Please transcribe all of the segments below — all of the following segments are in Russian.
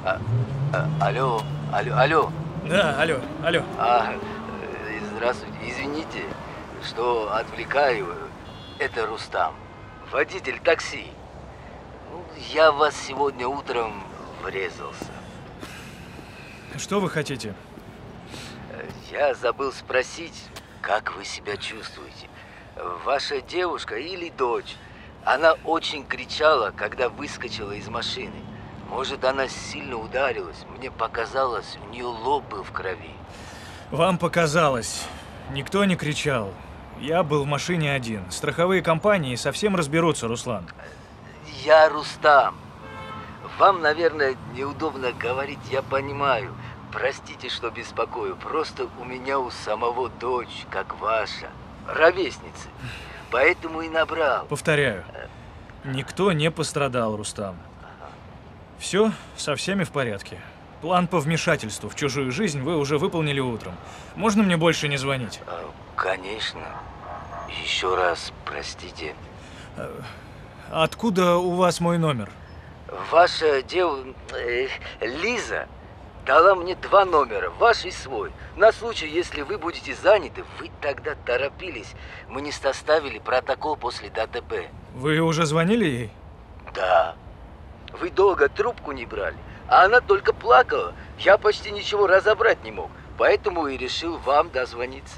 А, алло, алло, алло. Да, алло, алло. Здравствуйте. Извините, что отвлекаю. Это Рустам, водитель такси. Я в вас сегодня утром врезался. Что вы хотите? Я забыл спросить, как вы себя чувствуете. Ваша девушка или дочь, она очень кричала, когда выскочила из машины. Может, она сильно ударилась. Мне показалось, у нее лоб был в крови. Вам показалось. Никто не кричал. Я был в машине один. Страховые компании совсем разберутся, Руслан. Я Рустам. Вам, наверное, неудобно говорить, я понимаю. Простите, что беспокою. Просто у меня у самого дочь, как ваша, ровесницы. Поэтому и набрал. Повторяю, никто не пострадал, Рустам. Все со всеми в порядке. План по вмешательству в чужую жизнь вы уже выполнили утром. Можно мне больше не звонить? Конечно. Еще раз простите. Откуда у вас мой номер? Ваша Лиза дала мне 2 номера, ваш и свой. На случай, если вы будете заняты, вы тогда торопились. Мы не составили протокол после ДТП. Вы уже звонили ей? Да. Вы долго трубку не брали, а она только плакала. Я почти ничего разобрать не мог, поэтому и решил вам дозвониться.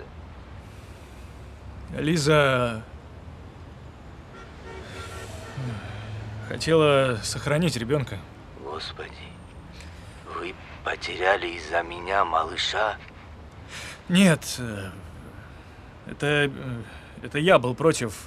Лиза хотела сохранить ребенка. Господи, вы потеряли из-за меня малыша? Нет, это я был против.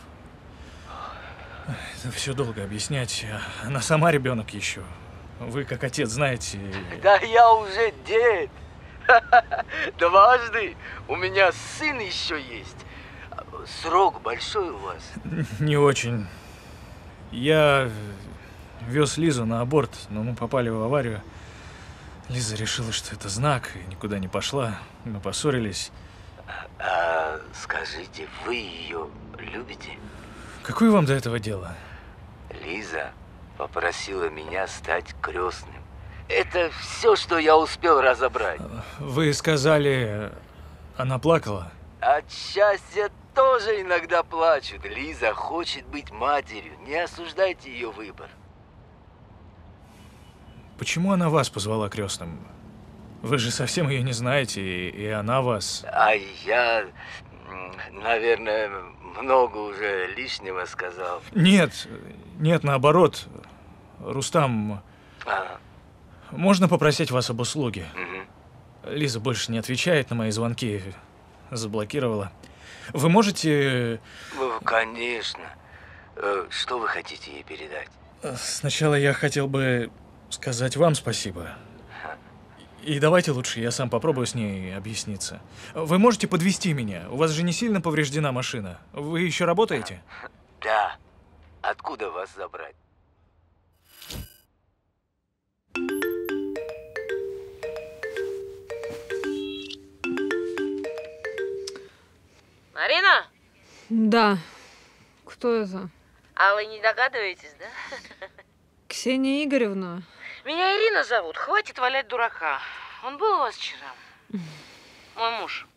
Это все долго объяснять. Она сама ребенок еще. Вы, как отец, знаете. Да я уже дед. Дважды. У меня сын еще есть. Срок большой у вас? Не очень. Я вез Лизу на аборт, но мы попали в аварию. Лиза решила, что это знак, и никуда не пошла. Мы поссорились. Скажите, вы ее любите? Какое вам до этого дело? Лиза попросила меня стать крестным. Это все, что я успел разобрать. Вы сказали, она плакала? От счастья тоже иногда плачут. Лиза хочет быть матерью. Не осуждайте ее выбор. Почему она вас позвала крестным? Вы же совсем ее не знаете, и она вас... А я, наверное, много уже лишнего сказал. Нет, наоборот. Рустам, можно попросить вас об услуге? Угу. Лиза больше не отвечает на мои звонки. Заблокировала. Вы можете... Конечно. Что вы хотите ей передать? Сначала я хотел бы сказать вам спасибо. И давайте лучше я сам попробую с ней объясниться. Вы можете подвезти меня? У вас же не сильно повреждена машина. Вы еще работаете? Да. Откуда вас забрать? Марина? Да. Кто это? А вы не догадываетесь, да? Ксения Игоревна. Меня Ирина зовут. Хватит валять дурака. Он был у вас вчера? Мой муж.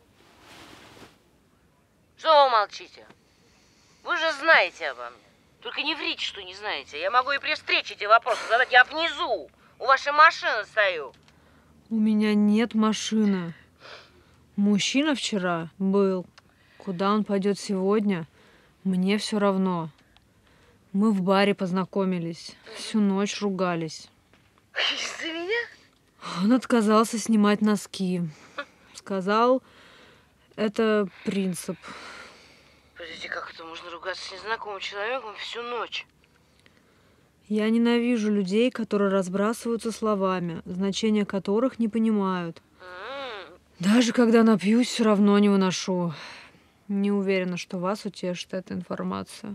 Что вы молчите? Вы же знаете обо мне. Только не врите, что не знаете. Я могу и при встрече эти вопросы задать. Я внизу. У вашей машины стою. У меня нет машины. Мужчина вчера был. Куда он пойдет сегодня, мне все равно. Мы в баре познакомились. Всю ночь ругались. Из-за меня? Он отказался снимать носки. Сказал, это принцип. Подождите, как это можно ругаться с незнакомым человеком всю ночь? Я ненавижу людей, которые разбрасываются словами, значения которых не понимают. Даже когда напьюсь, все равно не выношу. Не уверена, что вас утешит эта информация.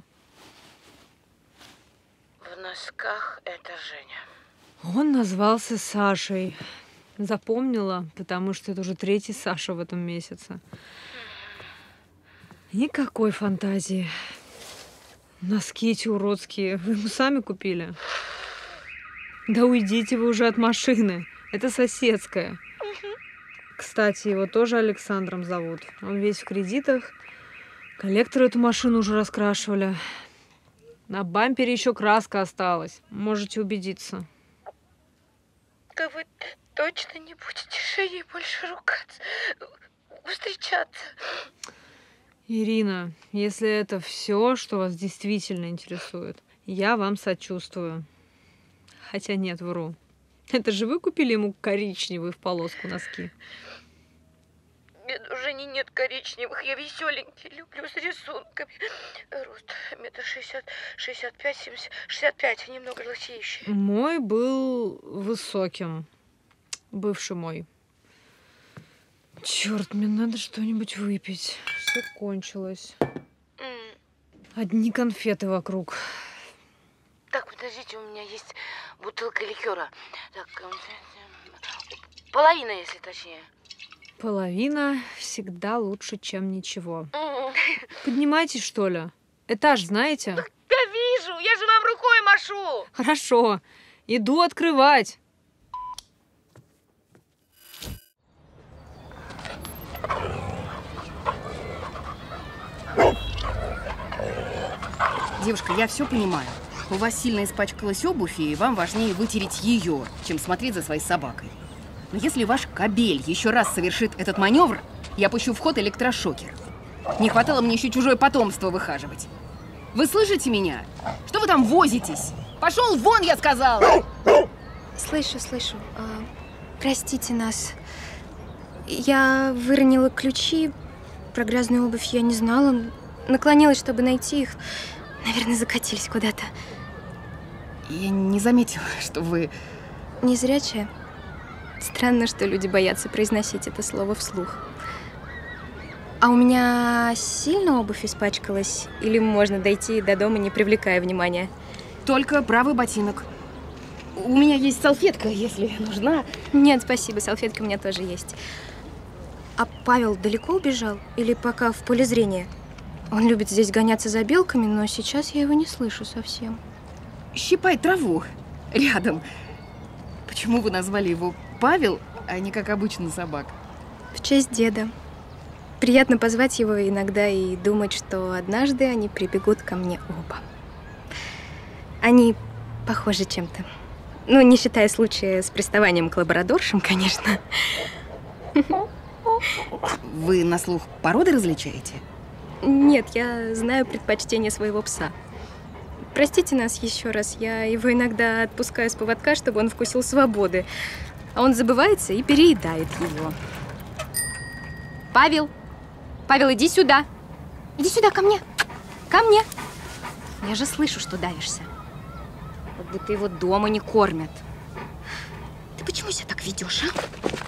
В носках это Женя. Он назвался Сашей. Запомнила, потому что это уже 3-й Саша в этом месяце. Никакой фантазии. Носки эти уродские. Вы ему сами купили? Да уйдите вы уже от машины. Это соседская. Кстати, его тоже Александром зовут. Он весь в кредитах. Коллекторы эту машину уже раскрашивали. На бампере еще краска осталась. Можете убедиться. Да вы точно не будете ей больше ругаться, встречаться? Ирина, если это все, что вас действительно интересует, я вам сочувствую. Хотя нет, вру. Это же вы купили ему коричневые в полоску носки? Нет, у Жени нет коричневых, я веселенький, люблю с рисунками. Рост 1,60 м, 65, 70, 65, немного лысеющий. Мой был высоким. Бывший мой. Черт, мне надо что-нибудь выпить. Все кончилось. Одни конфеты вокруг. Так, подождите, у меня есть бутылка ликера. Так, половина, если точнее. Половина всегда лучше, чем ничего. Поднимайтесь, что ли? Этаж знаете? Да вижу, я же вам рукой машу. Хорошо, иду открывать. Девушка, я все понимаю. У вас сильно испачкалась обувь, и вам важнее вытереть ее, чем смотреть за своей собакой. Но если ваш кобель еще раз совершит этот маневр, я пущу в ход электрошокер. Не хватало мне еще чужое потомство выхаживать. Вы слышите меня? Что вы там возитесь? Пошел вон, я сказала! Слышу. Простите нас. Я выронила ключи. Про грязную обувь я не знала. Наклонилась, чтобы найти их. Наверное, закатились куда-то. Я не заметила, что вы... Незрячая? Странно, что люди боятся произносить это слово вслух. А у меня сильно обувь испачкалась? Или можно дойти до дома, не привлекая внимания? Только правый ботинок. У меня есть салфетка, если нужна. Нет, спасибо, салфетка у меня тоже есть. А Павел далеко убежал? Или пока в поле зрения? Он любит здесь гоняться за белками, но сейчас я его не слышу совсем. Щипай траву рядом. Почему вы назвали его Павел, а не как обычно собак? В честь деда. Приятно позвать его иногда и думать, что однажды они прибегут ко мне оба. Они похожи чем-то. Ну, не считая случая с приставанием к лабрадоршам, конечно. Вы на слух породы различаете? Нет, я знаю предпочтение своего пса. Простите нас еще раз, я его иногда отпускаю с поводка, чтобы он вкусил свободы. А он забывается и переедает его. Павел! Павел, иди сюда! Иди сюда, ко мне! Ко мне! Я же слышу, что давишься. Как будто его дома не кормят. Ты почему себя так ведешь, а?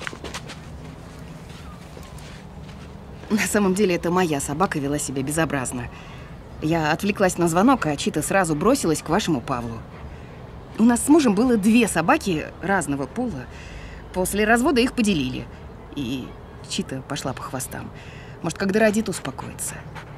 На самом деле, это моя собака вела себя безобразно. Я отвлеклась на звонок, а Чита сразу бросилась к вашему Павлу. У нас с мужем было 2 собаки разного пола. После развода их поделили. И Чита пошла по хвостам. Может, когда родит, успокоится.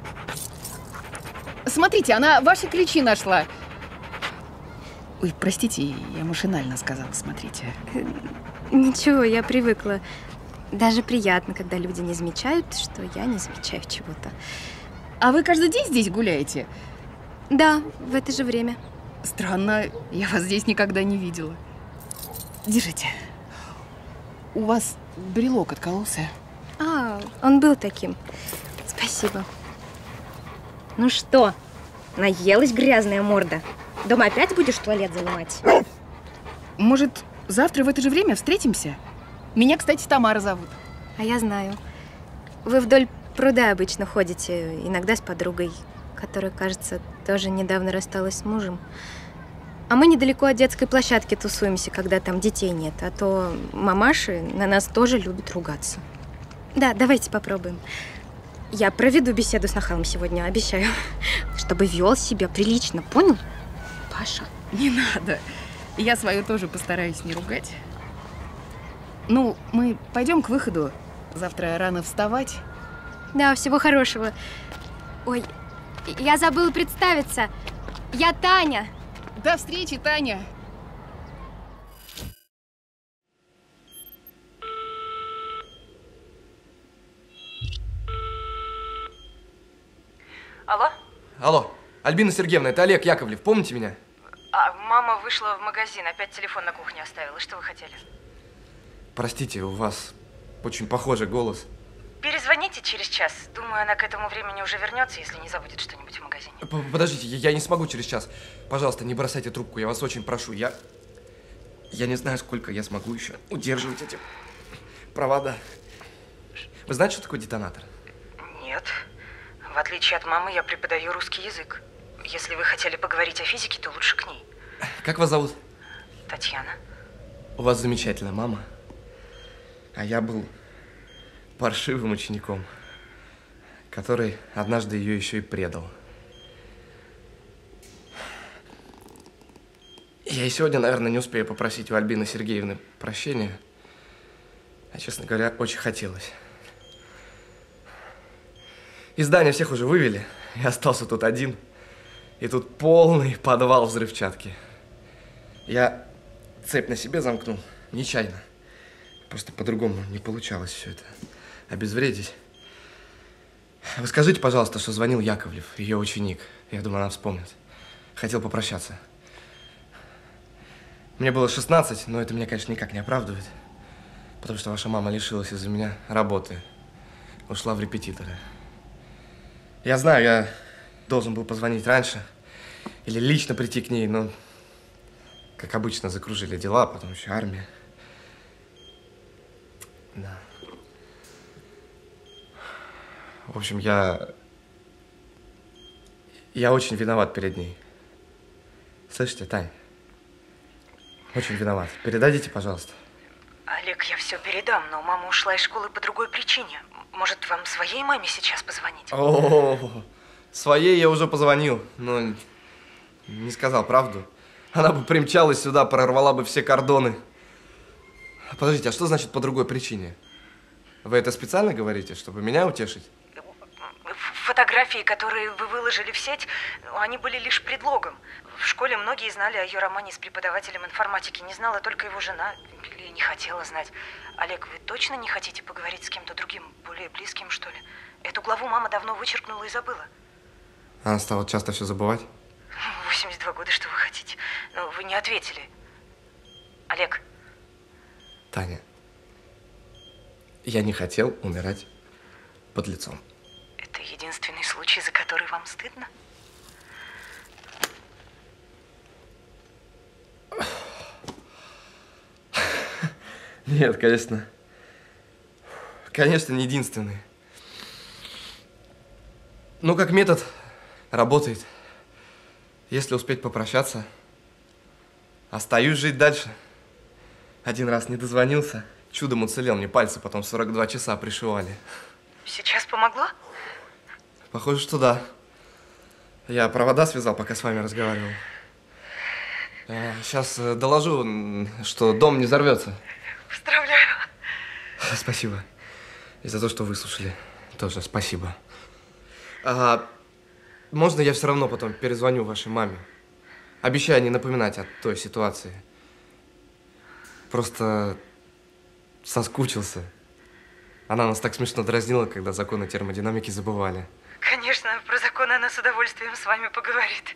Смотрите, она ваши ключи нашла. Ой, простите, я машинально сказала, смотрите. Ничего, я привыкла. Даже приятно, когда люди не замечают, что я не замечаю чего-то. А вы каждый день здесь гуляете? Да, в это же время. Странно, я вас здесь никогда не видела. Держите. У вас брелок откололся. А, он был таким. Спасибо. Ну что, наелась грязная морда? Дома опять будешь туалет занимать? Может, завтра в это же время встретимся? Меня, кстати, Тамара зовут. А я знаю. Вы вдоль пруда обычно ходите, иногда с подругой, которая, кажется, тоже недавно рассталась с мужем. А мы недалеко от детской площадки тусуемся, когда там детей нет, а то мамаши на нас тоже любят ругаться. Да, давайте попробуем. Я проведу беседу с нахалом сегодня, обещаю. Чтобы вел себя прилично, понял, Паша? Не надо. Я свою тоже постараюсь не ругать. Ну, мы пойдем к выходу. Завтра рано вставать. Да, всего хорошего. Ой, я забыла представиться. Я Таня. До встречи, Таня. Алло? Алло, Альбина Сергеевна, это Олег Яковлев, помните меня? Мама вышла в магазин, опять телефон на кухне оставила. Что вы хотели? Простите, у вас очень похожий голос. Перезвоните через час. Думаю, она к этому времени уже вернется, если не забудет что-нибудь в магазине. Подождите, я не смогу через час. Пожалуйста, не бросайте трубку, я вас очень прошу. Я не знаю, сколько я смогу еще удерживать эти провода. Вы знаете, что такое детонатор? Нет. В отличие от мамы, я преподаю русский язык. Если вы хотели поговорить о физике, то лучше к ней. Как вас зовут? Татьяна. У вас замечательная мама. А я был паршивым учеником, который однажды ее еще и предал. Я и сегодня, наверное, не успею попросить у Альбины Сергеевны прощения. А, честно говоря, очень хотелось. Из здания всех уже вывели. Я остался тут один. И тут полный подвал взрывчатки. Я цепь на себе замкнул. Нечаянно. Просто по-другому не получалось все это обезвредить. Вы скажите, пожалуйста, что звонил Яковлев, ее ученик. Я думаю, она вспомнит. Хотел попрощаться. Мне было 16, но это меня, конечно, никак не оправдывает. Потому что ваша мама лишилась из-за меня работы. Ушла в репетиторы. Я знаю, я должен был позвонить раньше. Или лично прийти к ней, но, как обычно, закружили дела, потом еще армия. Да. В общем, я очень виноват перед ней. Слышите, Тань? Очень виноват. Передадите, пожалуйста. Олег, я все передам, но мама ушла из школы по другой причине. Может, вам своей маме сейчас позвонить? О, своей я уже позвонил, но не сказал правду. Она бы примчалась сюда, прорвала бы все кордоны. Подождите, а что значит по другой причине? Вы это специально говорите, чтобы меня утешить? Фотографии, которые вы выложили в сеть, они были лишь предлогом. В школе многие знали о ее романе с преподавателем информатики. Не знала только его жена, или не хотела знать. Олег, вы точно не хотите поговорить с кем-то другим, более близким, что ли? Эту главу мама давно вычеркнула и забыла. Она стала часто все забывать? 82 года, что вы хотите? Но вы не ответили. Олег. Таня, я не хотел умирать под лицом. Это единственный случай, за который вам стыдно? Нет, конечно. Конечно, не единственный. Но как метод работает. Если успеть попрощаться, остаюсь жить дальше. Один раз не дозвонился, чудом уцелел, мне пальцы потом 42 часа пришивали. Сейчас помогло? Похоже, что да. Я провода связал, пока с вами разговаривал. Сейчас доложу, что дом не взорвется. Поздравляю. Спасибо. И за то, что выслушали. Тоже спасибо. Можно я все равно потом перезвоню вашей маме? Обещаю не напоминать о той ситуации. Просто соскучился. Она нас так смешно дразнила, когда законы термодинамики забывали. Конечно, про законы она с удовольствием с вами поговорит.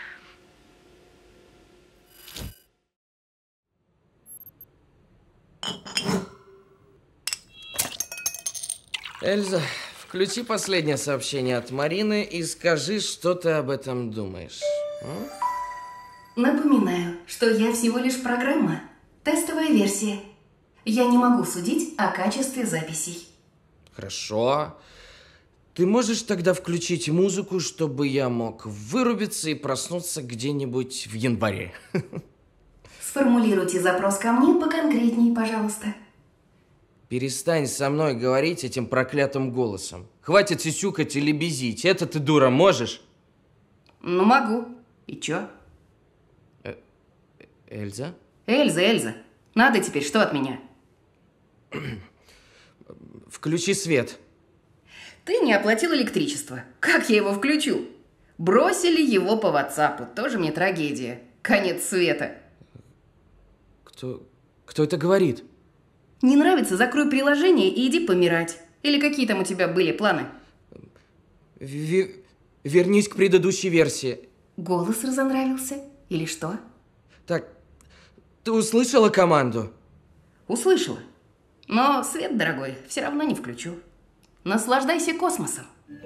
Эльза, включи последнее сообщение от Марины и скажи, что ты об этом думаешь. Напоминаю, что я всего лишь программа. Тестовая версия. Я не могу судить о качестве записей. Хорошо. Ты можешь тогда включить музыку, чтобы я мог вырубиться и проснуться где-нибудь в январе? Сформулируйте запрос ко мне поконкретней, пожалуйста. Перестань со мной говорить этим проклятым голосом. Хватит сисюкать или безить. Это ты, дура, можешь? Ну, могу. И чё? Эльза? Эльза. Надо теперь что от меня? Включи свет. Ты не оплатил электричество. Как я его включу? Бросили его по WhatsApp. Тоже мне трагедия. Конец света. Кто это говорит? Не нравится? Закрой приложение и иди помирать. Или какие там у тебя были планы? Вернись к предыдущей версии. Голос разонравился? Или что? Так, ты услышала команду? Услышала. Но свет, дорогой, все равно не включу. Наслаждайся космосом.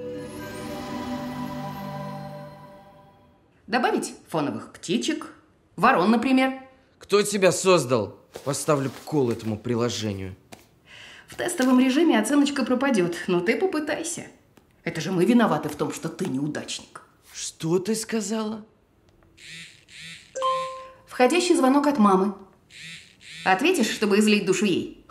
Добавить фоновых птичек, ворон, например. Кто тебя создал? Поставлю кол этому приложению. В тестовом режиме оценочка пропадет, но ты попытайся. Это же мы виноваты в том, что ты неудачник. Что ты сказала? Входящий звонок от мамы. Ответишь, чтобы излить душу ей?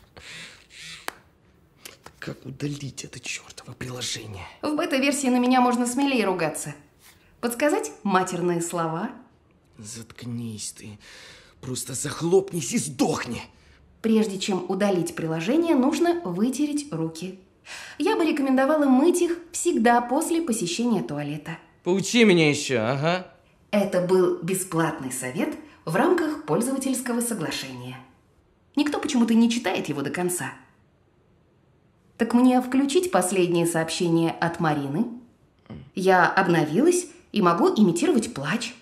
Как удалить это чертово приложение? В бета-версии на меня можно смелее ругаться. Подсказать матерные слова? Заткнись ты. Просто захлопнись и сдохни. Прежде чем удалить приложение, нужно вытереть руки. Я бы рекомендовала мыть их всегда после посещения туалета. Поучи меня еще, ага. Это был бесплатный совет в рамках пользовательского соглашения. Никто почему-то не читает его до конца. Так мне включить последнее сообщение от Марины? Я обновилась и могу имитировать плач.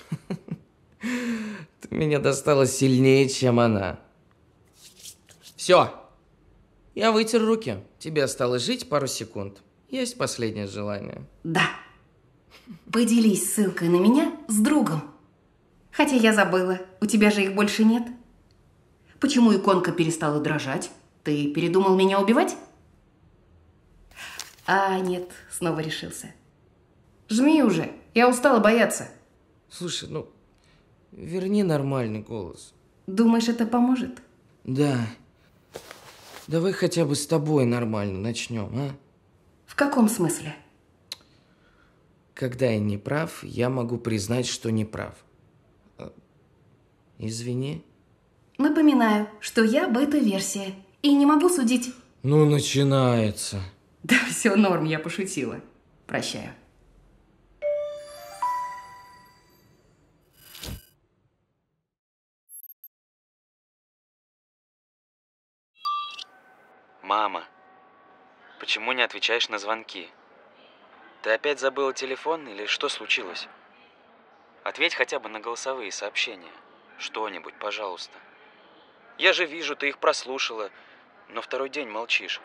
Ты меня достала сильнее, чем она. Все. Я вытер руки. Тебе осталось жить пару секунд. Есть последнее желание? Да. Поделись ссылкой на меня с другом. Хотя я забыла, у тебя же их больше нет. Почему иконка перестала дрожать? Ты передумал меня убивать? А, нет, снова решился. Жми уже, я устала бояться. Слушай, ну, верни нормальный голос. Думаешь, это поможет? Да. Давай хотя бы с тобой нормально начнем, а? В каком смысле? Когда я не прав, я могу признать, что не прав. Извини. Напоминаю, что я бета-версия и не могу судить. Ну, начинается. Да все норм, я пошутила. Прощаю. Мама, почему не отвечаешь на звонки? Ты опять забыла телефон или что случилось? Ответь хотя бы на голосовые сообщения. Что-нибудь, пожалуйста. Я же вижу, ты их прослушала, но второй день молчишь.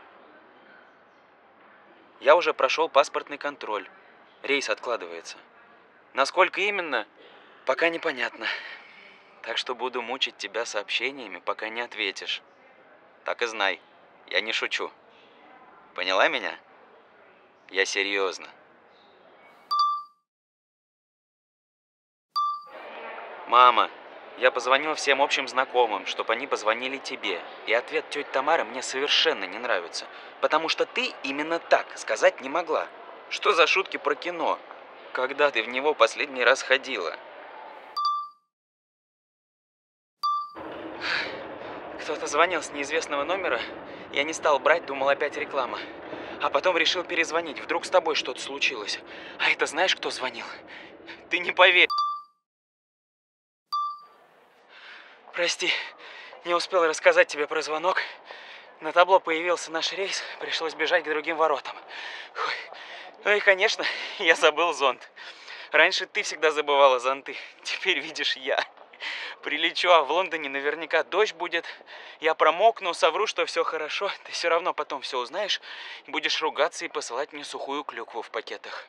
Я уже прошел паспортный контроль. Рейс откладывается. Насколько именно, пока непонятно. Так что буду мучить тебя сообщениями, пока не ответишь. Так и знай, я не шучу. Поняла меня? Я серьезно. Мама, я позвонил всем общим знакомым, чтобы они позвонили тебе. И ответ тети Тамары мне совершенно не нравится. Потому что ты именно так сказать не могла. Что за шутки про кино? Когда ты в него последний раз ходила? Кто-то звонил с неизвестного номера. Я не стал брать, думал, опять реклама. А потом решил перезвонить. Вдруг с тобой что-то случилось. А это знаешь, кто звонил? Ты не поверишь. Прости, не успел рассказать тебе про звонок. На табло появился наш рейс, пришлось бежать к другим воротам. Ой. Ну и, конечно, я забыл зонт. Раньше ты всегда забывала зонты, теперь видишь я. Прилечу, а в Лондоне наверняка дождь будет. Я промокну, совру, что все хорошо. Ты все равно потом все узнаешь и будешь ругаться и посылать мне сухую клюкву в пакетах.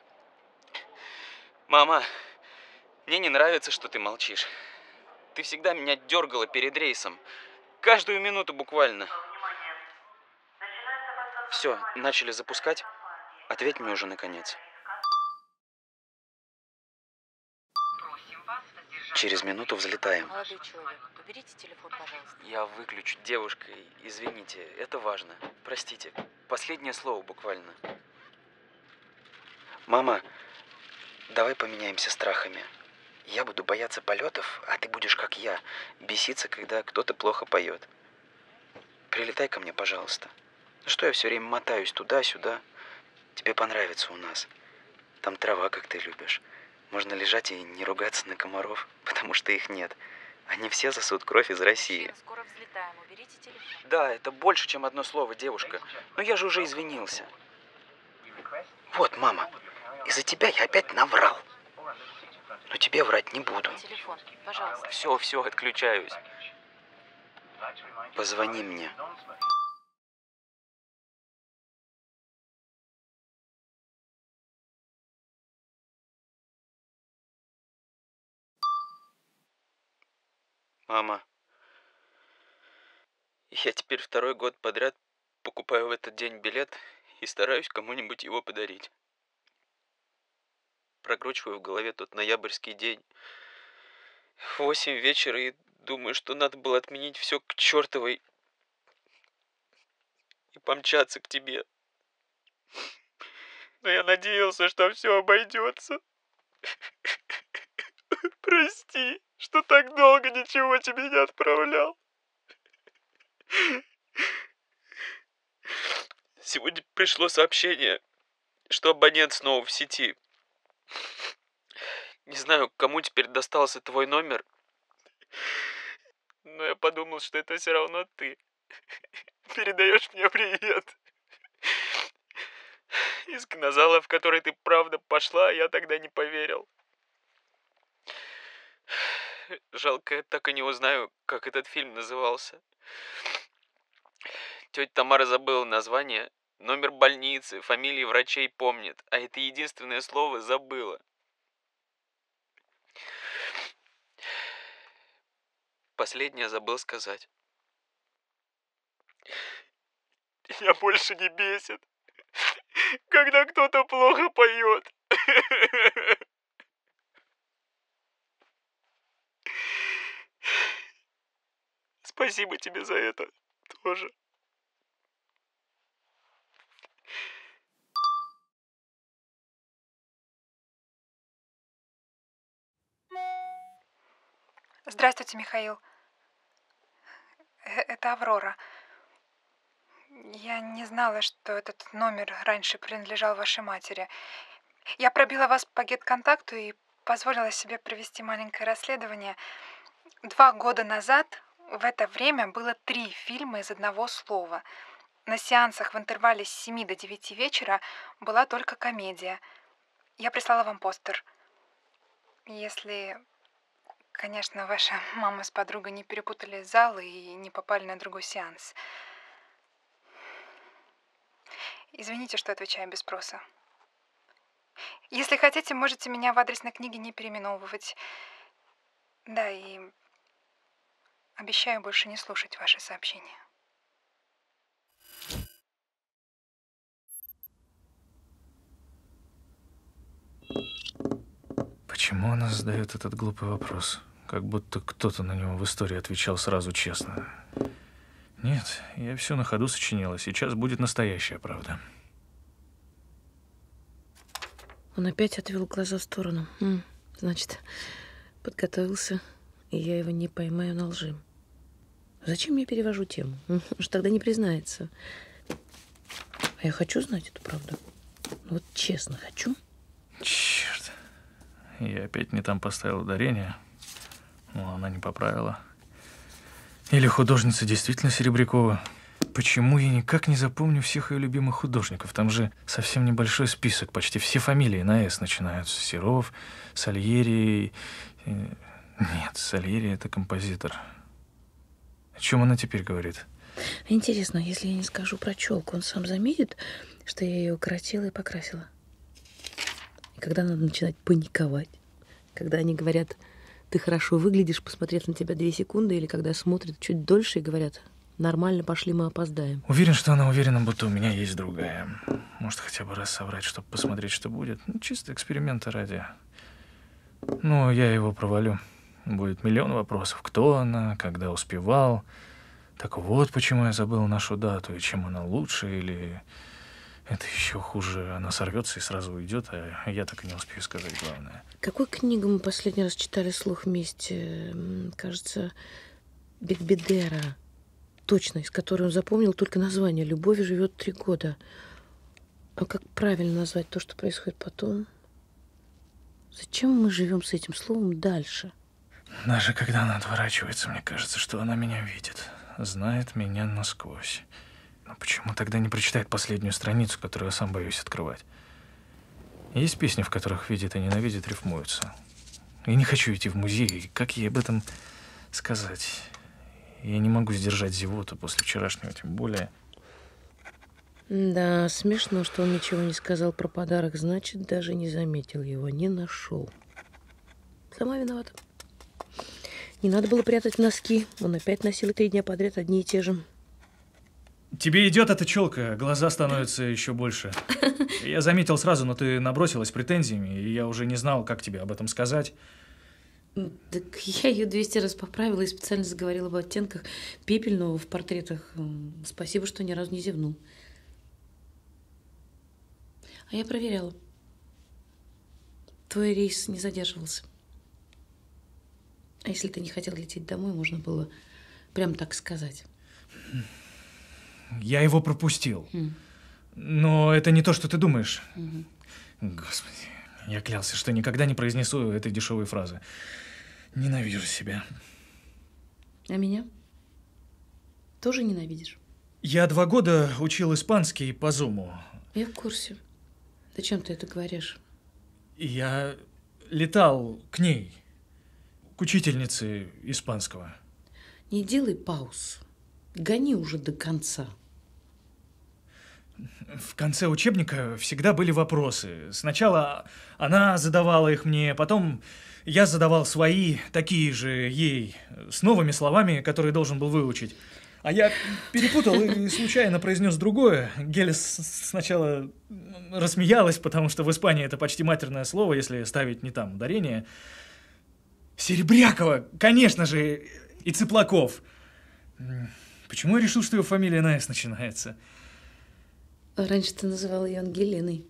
Мама, мне не нравится, что ты молчишь. Ты всегда меня дергала перед рейсом. Каждую минуту буквально. Все, начали запускать. Ответь мне уже наконец. Через минуту взлетаем. Молодой человек, уберите телефон, пожалуйста. Я выключу, девушка. Извините, это важно. Простите. Последнее слово буквально. Мама, давай поменяемся страхами. Я буду бояться полетов, а ты будешь как я, беситься, когда кто-то плохо поет. Прилетай ко мне, пожалуйста. Ну что я все время мотаюсь туда-сюда? Тебе понравится у нас. Там трава, как ты любишь. Можно лежать и не ругаться на комаров, потому что их нет. Они все сосут кровь из России. Скоро взлетаем, уберите телефон. Да, это больше, чем одно слово, девушка. Но я же уже извинился. Вот, мама, Из-за тебя я опять наврал. Но тебе врать не буду. Телефон, пожалуйста. Все, отключаюсь. Позвони мне. Мама, я теперь 2-й год подряд покупаю в этот день билет и стараюсь кому-нибудь его подарить. Прокручиваю в голове тот ноябрьский день. 8 вечера и думаю, что надо было отменить все к чертовой и помчаться к тебе. Но я надеялся, что все обойдется. Прости, что так долго ничего тебе не отправлял. Сегодня пришло сообщение, что абонент снова в сети. Не знаю, кому теперь достался твой номер, но я подумал, что это все равно ты. Передаешь мне привет. Из кинозала, в который ты правда пошла, я тогда не поверил. Жалко, я так и не узнаю, как этот фильм назывался. Тетя Тамара забыла название, номер больницы, фамилии врачей помнит, а это единственное слово забыла. Последнее забыл сказать. Меня больше не бесит, когда кто-то плохо поет. Спасибо тебе за это тоже. Здравствуйте, Михаил. Это Аврора. Я не знала, что этот номер раньше принадлежал вашей матери. Я пробила вас по гет-контакту и позволила себе провести маленькое расследование. 2 года назад в это время было 3 фильма из одного слова. На сеансах в интервале с 7 до 9 вечера была только комедия. Я прислала вам постер. Если, конечно, ваша мама с подругой не перепутали залы и не попали на другой сеанс. Извините, что отвечаю без спроса. Если хотите, можете меня в адресной книге не переименовывать. Да, и обещаю больше не слушать ваши сообщения. Почему она задает этот глупый вопрос? Как будто кто-то на него в истории отвечал сразу честно. Нет, я все на ходу сочинила. Сейчас будет настоящая правда. Он опять отвел глаза в сторону. Значит, подготовился, и я его не поймаю на лжи. Зачем я перевожу тему? Он же тогда не признается. А я хочу знать эту правду. Вот честно хочу. Черт. Я опять не там поставил ударение. Но она не поправила. Или художница действительно Серебрякова. Почему я никак не запомню всех ее любимых художников? Там же совсем небольшой список. Почти все фамилии на «С» начинаются. Серов, Сальери. Нет, Сальери — это композитор. О чем она теперь говорит? Интересно, если я не скажу про челку, он сам заметит, что я ее укоротила и покрасила? И когда надо начинать паниковать? Когда они говорят: ты хорошо выглядишь, посмотрев на тебя 2 секунды, или когда смотрят чуть дольше и говорят: нормально, пошли, мы опоздаем. Уверен, что она уверена, будто у меня есть другая. Может, хотя бы раз соврать, чтобы посмотреть, что будет. Чисто эксперимента ради. Ну, я его провалю. Будет 1 000 000 вопросов. Кто она, когда успевал. Так вот, почему я забыл нашу дату, и чем она лучше, или... Это еще хуже. Она сорвется и сразу уйдет, а я так и не успею сказать главное. Какую книгу мы последний раз читали вслух вместе? Кажется, Бекбедера. Точно, из которой он запомнил только название. «Любовь живет 3 года». А как правильно назвать то, что происходит потом? Зачем мы живем с этим словом дальше? Даже когда она отворачивается, мне кажется, что она меня видит. Знает меня насквозь. Но почему тогда не прочитает последнюю страницу, которую я сам боюсь открывать? Есть песни, в которых видит и ненавидит рифмуются. Я не хочу идти в музей. Как ей об этом сказать? Я не могу сдержать зевоту после вчерашнего, тем более. Да, смешно, что он ничего не сказал про подарок. Значит, даже не заметил его, не нашел. Сама виновата. Не надо было прятать носки. Он опять носил 3 дня подряд одни и те же. Тебе идет эта челка, глаза становятся еще больше. Я заметил сразу, но ты набросилась претензиями, и я уже не знал, как тебе об этом сказать. Так я ее 200 раз поправила и специально заговорила об оттенках пепельного в портретах. Спасибо, что ни разу не зевнул. А я проверяла. Твой рейс не задерживался. А если ты не хотел лететь домой, можно было прям так сказать. Я его пропустил. Но это не то, что ты думаешь. Господи, я клялся, что никогда не произнесу этой дешевой фразы. Ненавижу себя. А меня? Тоже ненавидишь? Я 2 года учил испанский по Зуму. Я в курсе. Зачем ты это говоришь? И я летал к ней, к учительнице испанского. Не делай пауз. Гони уже до конца. В конце учебника всегда были вопросы. Сначала она задавала их мне, потом я задавал свои, такие же ей, с новыми словами, которые должен был выучить. А я перепутал и случайно произнес другое. Геля сначала рассмеялась, потому что в Испании это почти матерное слово, если ставить не там ударение. Серебрякова, конечно же, и Цыплаков. Почему я решил, что его фамилия на «С» начинается? Раньше ты называл ее Ангелиной.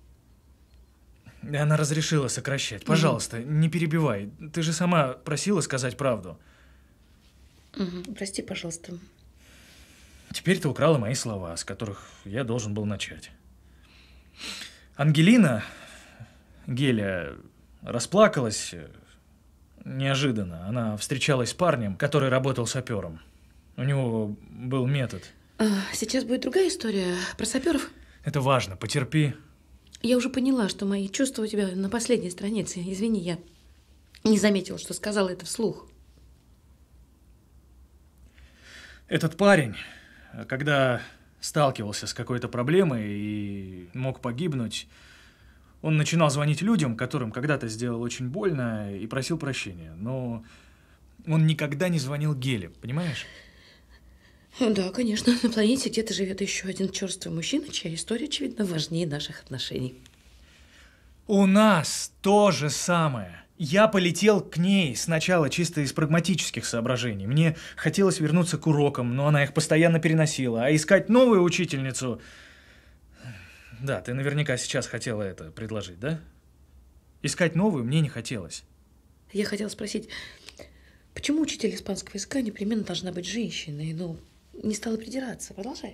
Она разрешила сокращать. Пожалуйста, не перебивай. Ты же сама просила сказать правду. Прости, пожалуйста. Теперь ты украла мои слова, с которых я должен был начать. Ангелина, Геля, расплакалась неожиданно. Она встречалась с парнем, который работал сапером. У него был метод. Сейчас будет другая история про саперов. Это важно, потерпи. Я уже поняла, что мои чувства у тебя на последней странице. Извини, я не заметила, что сказала это вслух. Этот парень, когда сталкивался с какой-то проблемой и мог погибнуть, он начинал звонить людям, которым когда-то сделал очень больно, и просил прощения. Но он никогда не звонил Геле, понимаешь? Да, конечно. На планете где-то живет еще один черствый мужчина, чья история, очевидно, важнее наших отношений. У нас то же самое. Я полетел к ней сначала чисто из прагматических соображений. Мне хотелось вернуться к урокам, но она их постоянно переносила. А искать новую учительницу... Да, ты наверняка сейчас хотела это предложить, да? Искать новую мне не хотелось. Я хотела спросить, почему учитель испанского языка непременно должна быть женщиной? Ну, не стала придираться. Продолжай.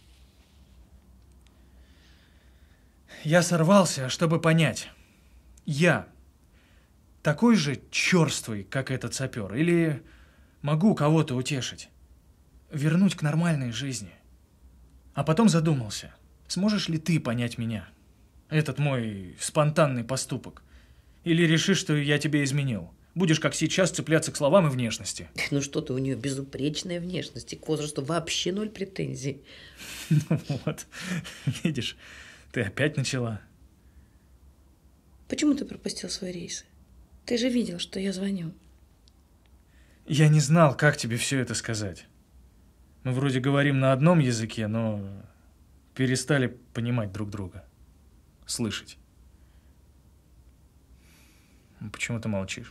Я сорвался, чтобы понять. Я такой же черствый, как этот сапер, или могу кого-то утешить, вернуть к нормальной жизни. А потом задумался, сможешь ли ты понять меня, этот мой спонтанный поступок? Или решишь, что я тебе изменил? Будешь, как сейчас, цепляться к словам и внешности. Ну что ты, у нее безупречная внешность, и к возрасту вообще 0 претензий. Ну вот, видишь, ты опять начала. Почему ты пропустил свой рейс? Ты же видел, что я звоню. Я не знал, как тебе все это сказать. Мы вроде говорим на одном языке, но перестали понимать друг друга. Слышать. Почему ты молчишь?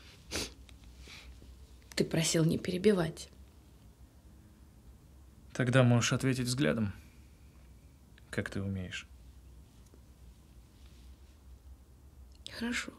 Ты просил не перебивать. Тогда можешь ответить взглядом, как ты умеешь. Хорошо.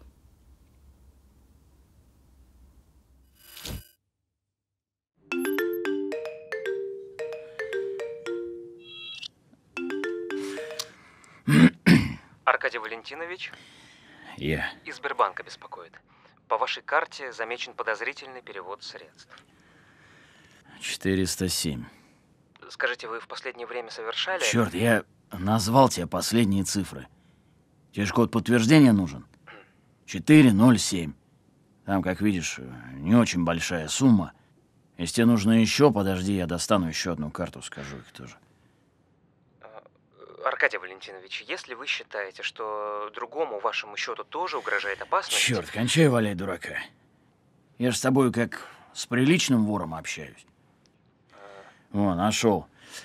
Аркадий Валентинович? Я. Из Сбербанка беспокоит. По вашей карте замечен подозрительный перевод средств. 407. Скажите, вы в последнее время совершали... Черт, я назвал тебе последние цифры. Тебе же код подтверждения нужен. 407. Там, как видишь, не очень большая сумма. Если тебе нужно еще, подожди, я достану еще одну карту, скажу их тоже. Аркадий Валентинович, если вы считаете, что другому вашему счету тоже угрожает опасность... Черт, кончай валяй дурака. Я же с тобой как с приличным вором общаюсь. О, нашел.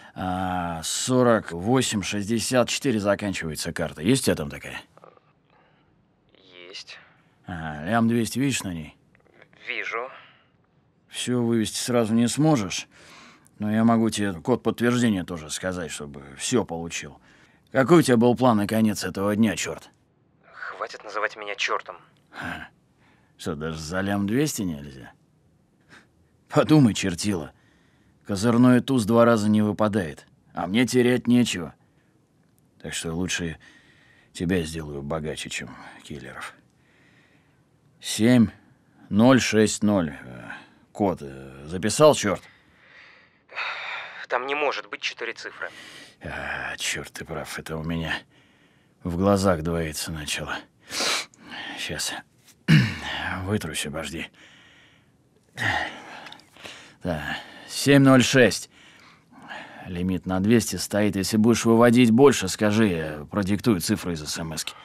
48-64 заканчивается карта. Есть у тебя там такая? Есть. Лям 200 видишь на ней? Вижу. Все вывести сразу не сможешь. Но я могу тебе код подтверждения тоже сказать, чтобы все получил. Какой у тебя был план на конец этого дня, черт? Хватит называть меня чертом. Что, даже за лям 200 нельзя? Подумай, чертила. Козырной туз 2 раза не выпадает, а мне терять нечего. Так что лучше тебя сделаю богаче, чем киллеров. 7060. Код записал, черт? Там не может быть 4 цифры. Черт, ты прав, это у меня в глазах двоится начало. Сейчас. Вытрусь, обожди. Да, 706. Лимит на 200 стоит. Если будешь выводить больше, скажи, я продиктую цифры из СМСки.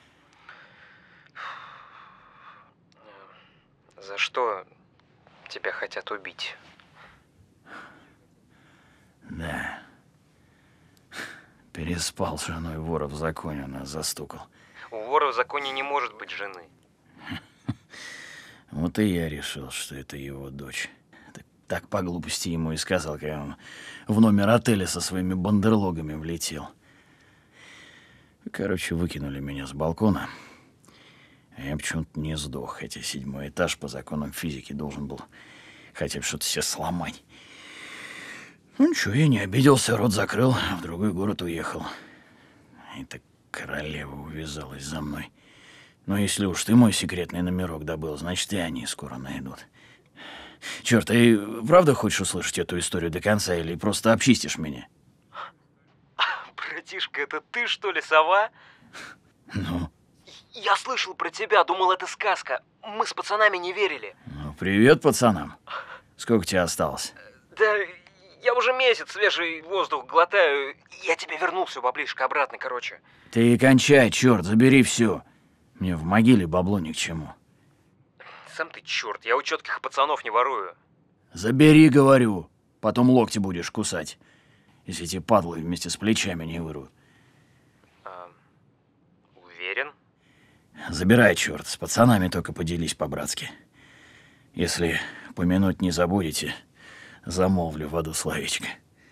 За что тебя хотят убить? Да. Переспал с женой вора в законе, нас застукал. У вора в законе не может быть жены. Вот и я решил, что это его дочь. Так по глупости ему и сказал, когда он в номер отеля со своими бандерлогами влетел. Короче, выкинули меня с балкона. А я почему-то не сдох, хотя 7-й этаж по законам физики должен был хотя бы что-то себе сломать. Ну ничего, я не обиделся, рот закрыл, а в другой город уехал. И так королева увязалась за мной. Но если уж ты мой секретный номерок добыл, значит и они скоро найдут. Черт, ты правда хочешь услышать эту историю до конца или просто обчистишь меня? Братишка, это ты, что ли, сова? Ну? Я слышал про тебя, думал, это сказка. Мы с пацанами не верили. Ну, привет пацанам. Сколько тебе осталось? Да я уже месяц свежий воздух глотаю. Я тебе вернул все баблишко обратно, короче. Ты кончай, черт, забери все. Мне в могиле бабло ни к чему. Сам ты черт, я у четких пацанов не ворую. Забери, говорю. Потом локти будешь кусать, если эти падлы вместе с плечами не вырвут. Уверен? Забирай, черт, с пацанами только поделись по-братски. Если помянуть не забудете, замолвлю в аду словечко.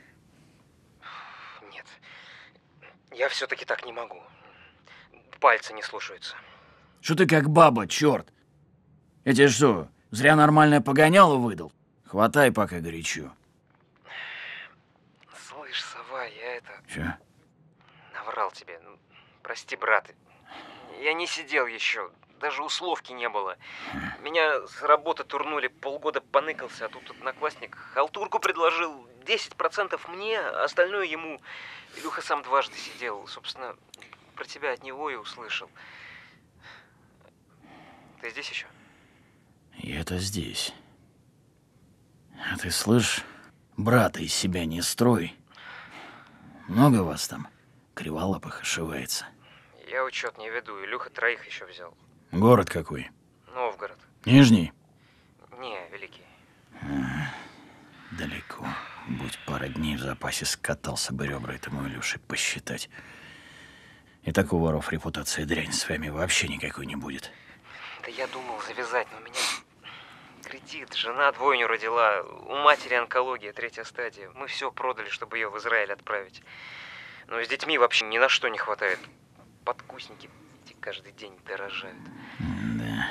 Нет, я все-таки так не могу. Пальцы не слушаются. Что ты как баба, черт? Я тебе что, зря нормальное погоняло выдал? Хватай, пока горячо. Слышь, сова, я это... Че? Наврал тебе. Прости, брат. Я не сидел еще. Даже условки не было. Меня с работы турнули, полгода поныкался, а тут одноклассник халтурку предложил. 10% мне, а остальное ему. Илюха сам дважды сидел. Собственно, про тебя от него и услышал. Ты здесь еще? Я-то здесь. А ты слышь, брата из себя не строй. Много вас там криволапых ошивается? Я учет не веду. Илюха 3 еще взял. Город какой? Новгород. Нижний? Не, Великий. Далеко. Будь пара дней в запасе, скатался бы ребра этому Илюше посчитать. И так у воров репутация дрянь, с вами вообще никакой не будет. Да я думал завязать, но у меня кредит, жена 2 родила, у матери онкология 3-я стадия. Мы все продали, чтобы ее в Израиль отправить. Но с детьми вообще ни на что не хватает. Подкусники каждый день дорожают. Да.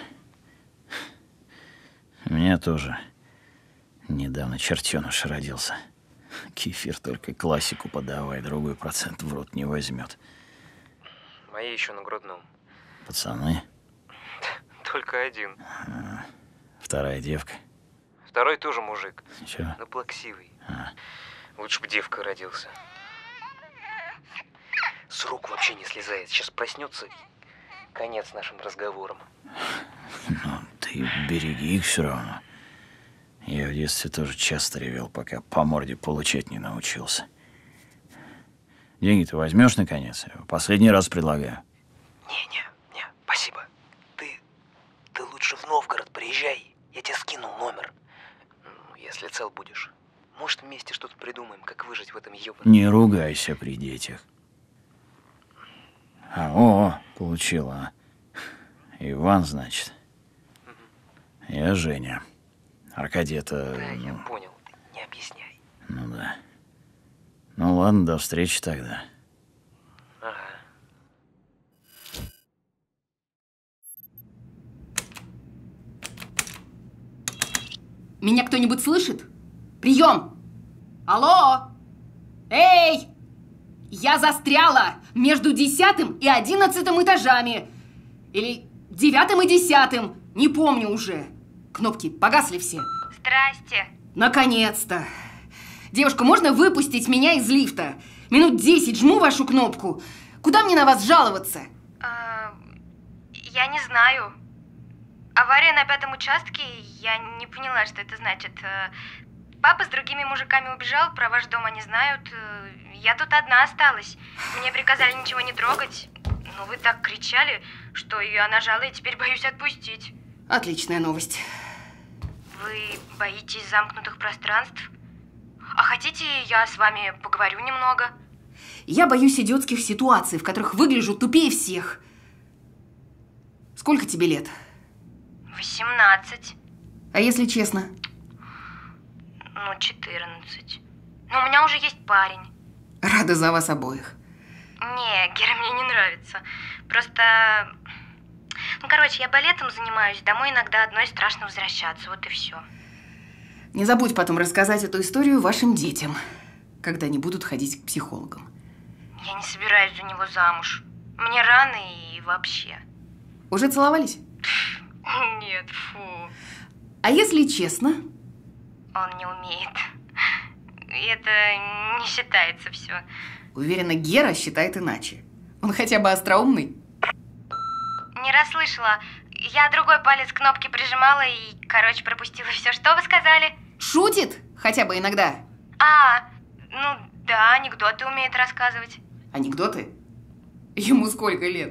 У меня тоже недавно чертеныш родился. Кефир только классику подавай, другой процент в рот не возьмет. Мои еще на грудном. Пацаны? Только один. Вторая девка? 2-й тоже мужик. Чё? Но плаксивый. Лучше бы девка родился. с рук вообще не слезает. Сейчас проснется, конец нашим разговорам. Ну, ты береги их все равно. Я в детстве тоже часто ревел, пока по морде получать не научился. Деньги ты возьмешь наконец? Последний раз предлагаю. Не, спасибо. Ты лучше в Новгород приезжай, я тебе скинул номер. Если цел будешь. Может, вместе что-то придумаем, как выжить в этом ёбаном... Не ругайся при детях. Получила. Иван, значит. Я Женя. Аркадий это... Да, я понял. Не объясняй. Ну да. Ну ладно, до встречи тогда. Ага. Меня кто-нибудь слышит? Прием! Алло! Эй! Я застряла между 10 и 11 этажами. Или 9 и 10. Не помню уже. Кнопки погасли все. Здрасте. Наконец-то. Девушка, можно выпустить меня из лифта? Минут 10 жму вашу кнопку. Куда мне на вас жаловаться? Я не знаю. Авария на 5-м участке, я не поняла, что это значит. Папа с другими мужиками убежал, про ваш дом они знают. Я тут одна осталась. Мне приказали ничего не трогать. Но вы так кричали, что я нажала и теперь боюсь отпустить. Отличная новость. Вы боитесь замкнутых пространств? А хотите, я с вами поговорю немного? Я боюсь идиотских ситуаций, в которых выгляжу тупее всех. Сколько тебе лет? 18. А если честно? 14. Но у меня уже есть парень. Рада за вас обоих. Не, Гера мне не нравится. Просто... я балетом занимаюсь. Домой иногда одной страшно возвращаться. Вот и все. Не забудь потом рассказать эту историю вашим детям, когда они будут ходить к психологам. Я не собираюсь за него замуж. Мне рано и вообще. Уже целовались? Нет, фу. А если честно? Он не умеет. Это не считается все. Уверена, Гера считает иначе. Он хотя бы остроумный. Не расслышала. Я другой палец к кнопке прижимала и, пропустила все. Что вы сказали? Шутит? Хотя бы иногда. Да, анекдоты умеет рассказывать. Анекдоты? Ему сколько лет?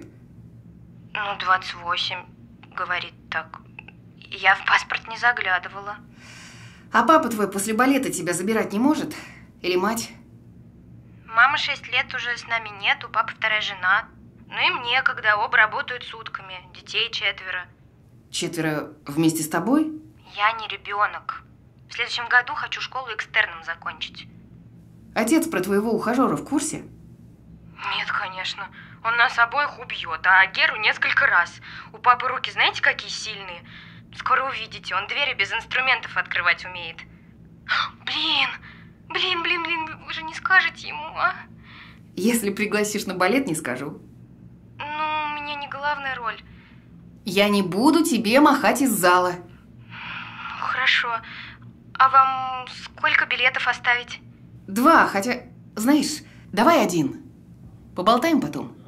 28, говорит так. Я в паспорт не заглядывала. А папа твой после балета тебя забирать не может? Или мать? Мама 6 лет уже с нами нет, у папы 2-я жена. Ну и мне, когда оба работают сутками, детей 4. 4 вместе с тобой? Я не ребенок. В следующем году хочу школу экстерном закончить. Отец про твоего ухажера в курсе? Нет, конечно. Он нас обоих убьет, а Геру несколько раз. У папы руки знаете, какие сильные? Скоро увидите, он двери без инструментов открывать умеет. Блин, вы же не скажете ему, а? Если пригласишь на балет, не скажу. У меня не главная роль. Я не буду тебе махать из зала. Хорошо. А вам сколько билетов оставить? 2, хотя, знаешь, давай 1. Поболтаем потом.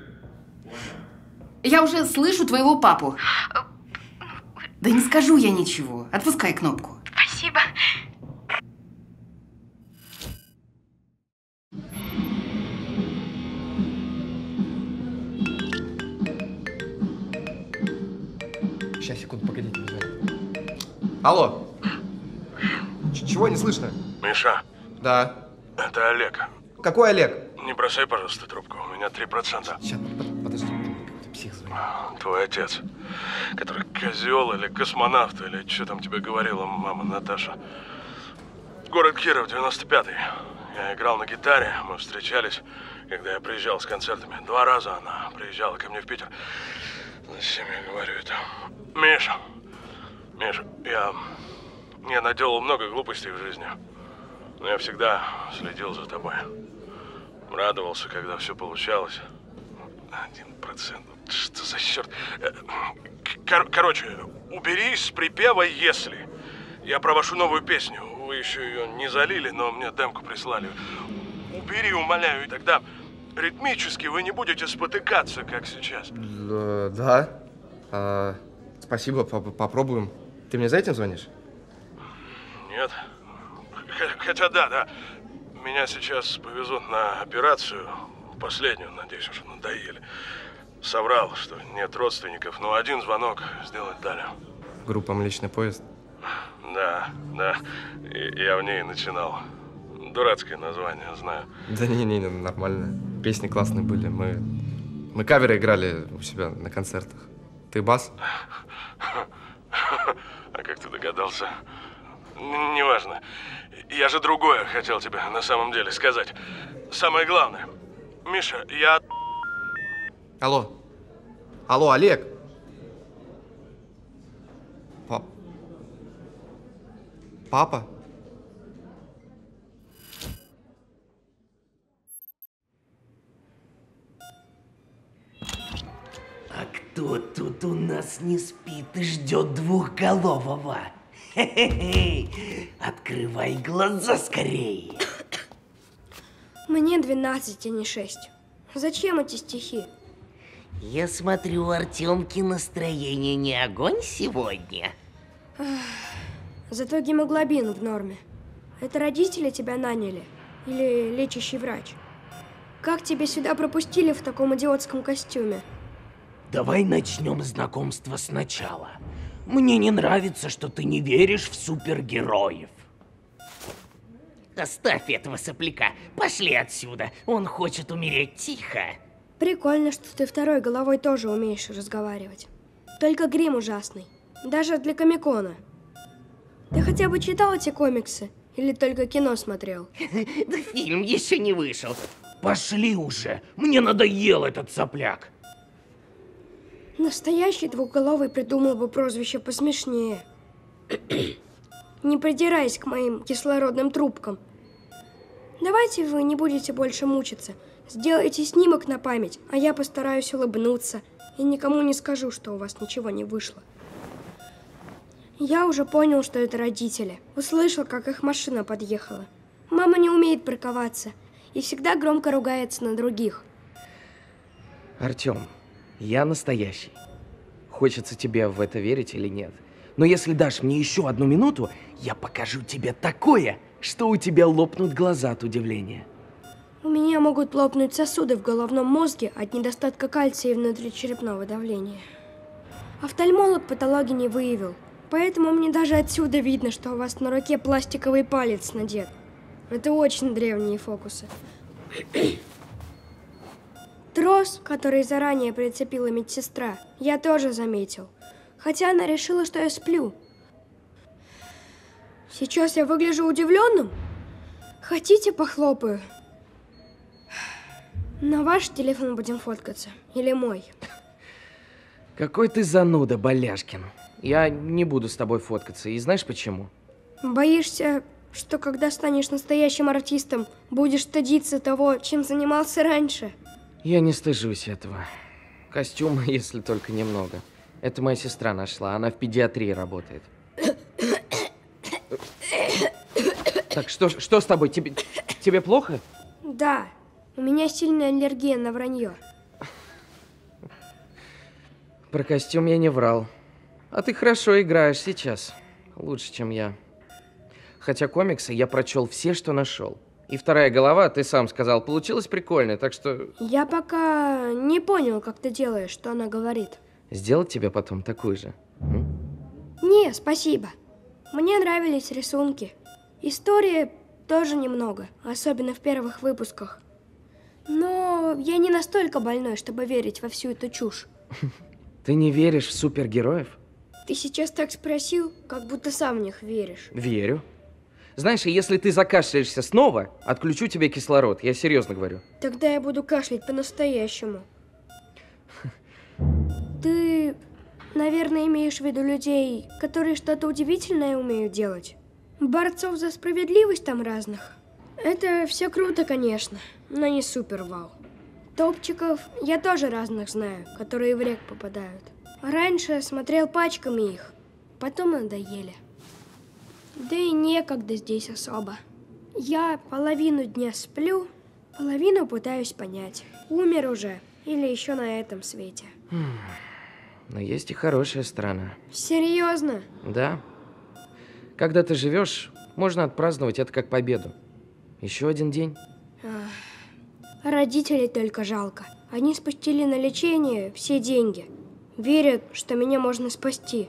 Я уже слышу твоего папу. Да не скажу я ничего. Отпускай кнопку. Спасибо. Сейчас, секунду, погодите, не знаю. Алло. Чего не слышно? Миша. Да. Это Олег. Какой Олег? Не бросай, пожалуйста, трубку. У меня 3%. Сейчас, подожди. Какой-то псих звонит. Твой отец. Который козел или космонавт, или что там тебе говорила мама Наташа. Город Киров, 95-й. Я играл на гитаре, мы встречались, когда я приезжал с концертами. 2 раза она приезжала ко мне в Питер. Зачем я говорю это? Миша, я наделал много глупостей в жизни. Но я всегда следил за тобой. Радовался, когда все получалось. 1%. Что за черт? Короче, убери с припева «если». Я про вашу новую песню. Вы еще ее не залили, но мне демку прислали. Убери, умоляю, и тогда ритмически вы не будете спотыкаться, как сейчас. Да. Спасибо, попробуем. Ты мне за этим звонишь? Нет. Хотя да. Меня сейчас повезут на операцию. Последнюю, надеюсь, уже надоели. Соврал, что нет родственников, но один звонок сделать дали. Группа «Млечный поезд»? Да. Я в ней начинал. Дурацкое название, знаю. Да не, нормально. Песни классные были. Мы каверы играли у себя на концертах. Ты бас? А как ты догадался? Неважно. Я же другое хотел тебе на самом деле сказать. Самое главное. Миша, я... Алло, Олег. Папа? А кто тут у нас не спит и ждет двухголового? Хе-хе-хе! Открывай глаза скорее! Мне 12, а не 6. Зачем эти стихи? Я смотрю, у Артемки настроение не огонь сегодня. Зато гемоглобин в норме. Это родители тебя наняли? Или лечащий врач? Как тебя сюда пропустили в таком идиотском костюме? Давай начнем знакомство сначала. Мне не нравится, что ты не веришь в супергероев. Оставь этого сопляка. Пошли отсюда. Он хочет умереть тихо. Прикольно, что ты второй головой тоже умеешь разговаривать. Только грим ужасный. Даже для комикона. Ты хотя бы читал эти комиксы? Или только кино смотрел? Да фильм еще не вышел. Пошли уже. Мне надоел этот сопляк. Настоящий двухголовый придумал бы прозвище посмешнее. Не придирайся к моим кислородным трубкам. Давайте вы не будете больше мучиться. Сделайте снимок на память, а я постараюсь улыбнуться и никому не скажу, что у вас ничего не вышло. Я уже понял, что это родители. Услышал, как их машина подъехала. Мама не умеет парковаться и всегда громко ругается на других. Артем, я настоящий. Хочется тебе в это верить или нет. Но если дашь мне еще 1 минуту, я покажу тебе такое, что у тебя лопнут глаза от удивления. У меня могут лопнуть сосуды в головном мозге от недостатка кальция и внутричерепного давления. Офтальмолог патологии не выявил, поэтому мне даже отсюда видно, что у вас на руке пластиковый палец надет. Это очень древние фокусы. Трос, который заранее прицепила медсестра, я тоже заметил. Хотя она решила, что я сплю. Сейчас я выгляжу удивленным? Хотите, похлопаю? На ваш телефон будем фоткаться? Или мой? Какой ты зануда, Боляшкин. Я не буду с тобой фоткаться. И знаешь почему? Боишься, что когда станешь настоящим артистом, будешь стыдиться того, чем занимался раньше? Я не стыжусь этого. Костюм, если только немного. Это моя сестра нашла, она в педиатрии работает. Так, что с тобой? Тебе плохо? Да, у меня сильная аллергия на вранье. Про костюм я не врал. А ты хорошо играешь сейчас. Лучше, чем я. Хотя комиксы я прочел все, что нашел. И вторая голова, ты сам сказал, получилась прикольная, так что... Я пока не понял, как ты делаешь, что она говорит. Сделать тебе потом такую же? Не, спасибо. Мне нравились рисунки. Истории тоже немного, особенно в первых выпусках. Но я не настолько больной, чтобы верить во всю эту чушь. Ты не веришь в супергероев? Ты сейчас так спросил, как будто сам в них веришь. Верю. Знаешь, если ты закашляешься снова, отключу тебе кислород. Я серьезно говорю. Тогда я буду кашлять по-настоящему. Ты, наверное, имеешь в виду людей, которые что-то удивительное умеют делать? Борцов за справедливость там разных. Это все круто, конечно, но не супер-вау. Топчиков я тоже разных знаю, которые в рек попадают. Раньше смотрел пачками их, потом надоели. Да и некогда здесь особо. Я половину дня сплю, Половину пытаюсь понять. Умер уже или еще на этом свете. Но есть и хорошая сторона. Серьезно? Да. Когда ты живешь, можно отпраздновать это как победу. Еще один день. Родителей только жалко. Они спустили на лечение все деньги. Верят, что меня можно спасти.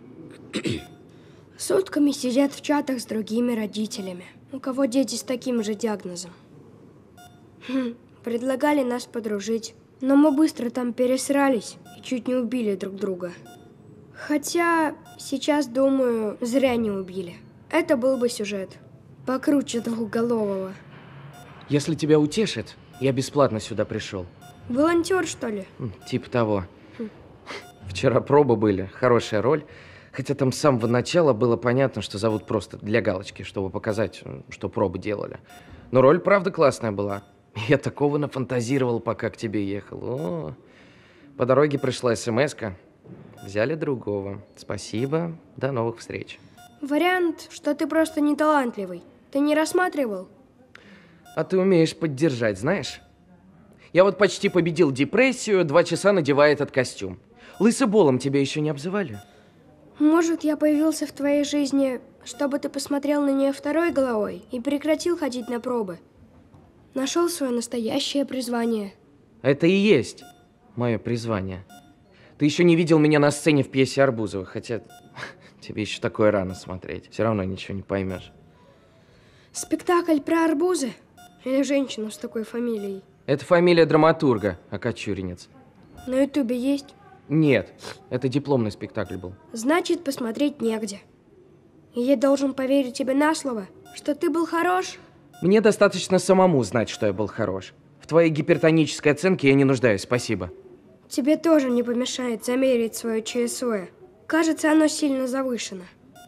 Сутками сидят в чатах с другими родителями, у кого дети с таким же диагнозом. Предлагали нас подружить, но мы быстро там пересрались и чуть не убили друг друга. Хотя сейчас, думаю, зря не убили. Это был бы сюжет покруче Двухголового. Если тебя утешит, я бесплатно сюда пришел. Волонтер, что ли? Типа того. Вчера пробы были, хорошая роль. Хотя там с самого начала было понятно, что зовут просто для галочки, чтобы показать, что пробы делали. Но роль, правда, классная была. Я такого нафантазировал, пока к тебе ехал. О, по дороге пришла смс-ка. Взяли другого. Спасибо, до новых встреч. Вариант, что ты просто не талантливый. Ты не рассматривал? А ты умеешь поддержать, знаешь? Я вот почти победил депрессию, 2 часа надевая этот костюм. Лысоболом тебя еще не обзывали? Может, я появился в твоей жизни, чтобы ты посмотрел на нее второй головой и прекратил ходить на пробы. Нашел свое настоящее призвание. Это и есть мое призвание. Ты еще не видел меня на сцене в пьесе Арбузова, хотя тебе еще такое рано смотреть. Все равно ничего не поймешь. Спектакль про арбузы? Или женщину с такой фамилией? Это фамилия драматурга, окочуренец. На Ютубе есть? Нет, это дипломный спектакль был. Значит, посмотреть негде. И я должен поверить тебе на слово, что ты был хорош? Мне достаточно самому знать, что я был хорош. В твоей гипертонической оценке я не нуждаюсь, спасибо. Тебе тоже не помешает замерить свое ЧСВ. Кажется, оно сильно завышено.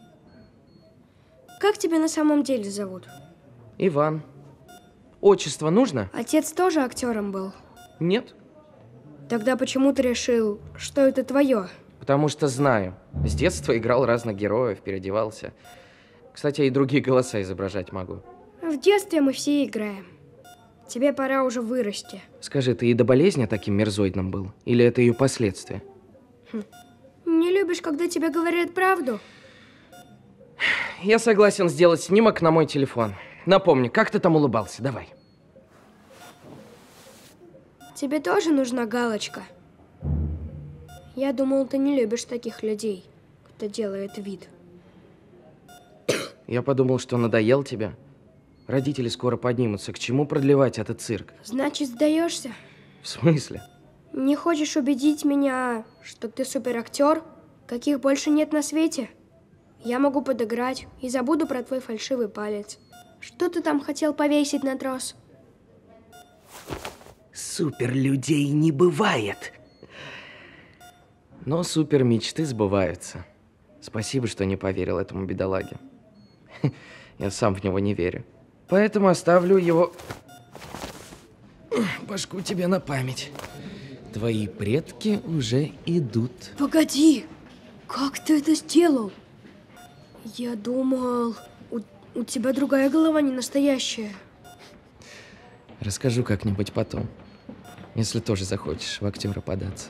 Как тебя на самом деле зовут? Иван. Отчество нужно? Отец тоже актером был? Нет. Тогда почему ты решил, что это твое? Потому что знаю. С детства играл разных героев, переодевался. Кстати, я и другие голоса изображать могу. В детстве мы все играем. Тебе пора уже вырасти. Скажи, ты и до болезни таким мерзоидным был? Или это ее последствия? Не любишь, когда тебе говорят правду? Я согласен сделать снимок на мой телефон. Напомни, как ты там улыбался? Давай. Тебе тоже нужна галочка? Я думал, ты не любишь таких людей, кто делает вид. Я подумал, что надоел тебе. Родители скоро поднимутся. К чему продлевать этот цирк? Значит, сдаешься? В смысле? Не хочешь убедить меня, что ты суперактер, каких больше нет на свете? Я могу подыграть и забуду про твой фальшивый палец. Что ты там хотел повесить на трос? Суперлюдей не бывает. Но супер мечты сбываются. Спасибо, что не поверил этому бедолаге. Я сам в него не верю. Поэтому оставлю его башку тебе на память. Твои предки уже идут. Погоди! Как ты это сделал? Я думал, у тебя другая голова, не настоящая. Расскажу как-нибудь потом, если тоже захочешь в актера податься.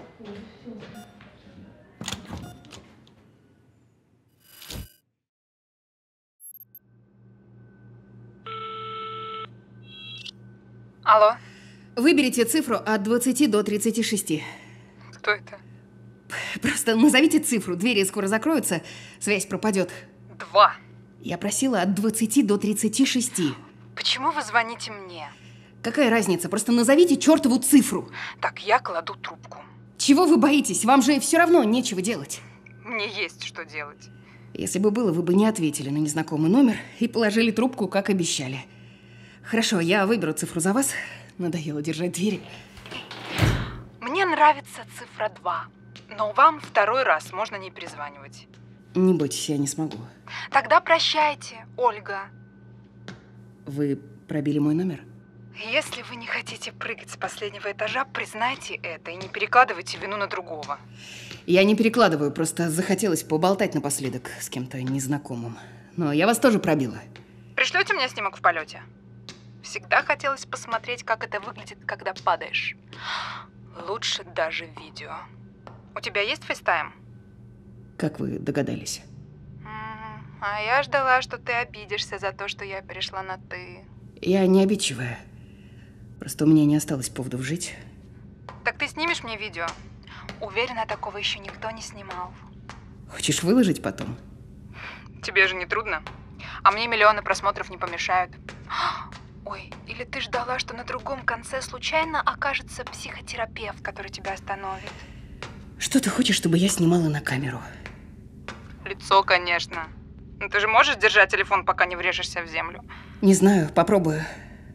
Алло. Выберите цифру от 20 до 36. Кто это? Просто назовите цифру, двери скоро закроются, связь пропадет. 2. Я просила от 20 до 36. Почему вы звоните мне? Какая разница? Просто назовите чертову цифру. Так, я кладу трубку. Чего вы боитесь? Вам же все равно нечего делать. Мне есть что делать. Если бы было, вы бы не ответили на незнакомый номер и положили трубку, как обещали. Хорошо, я выберу цифру за вас. Надоело держать двери. Мне нравится цифра 2. Но вам второй раз можно не перезванивать. Не бойтесь, я не смогу. Тогда прощайте, Ольга. Вы пробили мой номер? Если вы не хотите прыгать с последнего этажа, признайте это и не перекладывайте вину на другого. Я не перекладываю, просто захотелось поболтать напоследок с кем-то незнакомым. Но я вас тоже пробила. Пришлете мне снимок в полете? Всегда хотелось посмотреть, как это выглядит, когда падаешь. Лучше даже видео. У тебя есть фейстайм? Как вы догадались? А я ждала, что ты обидишься за то, что я перешла на «ты». Я не обидчивая. Просто у меня не осталось поводов жить. Так ты снимешь мне видео? Уверена, такого еще никто не снимал. Хочешь выложить потом? Тебе же не трудно? А мне миллионы просмотров не помешают. Ой, или ты ждала, что на другом конце случайно окажется психотерапевт, который тебя остановит? Что ты хочешь, чтобы я снимала на камеру? Лицо, конечно. Но ты же можешь держать телефон, пока не врежешься в землю? Не знаю, попробую.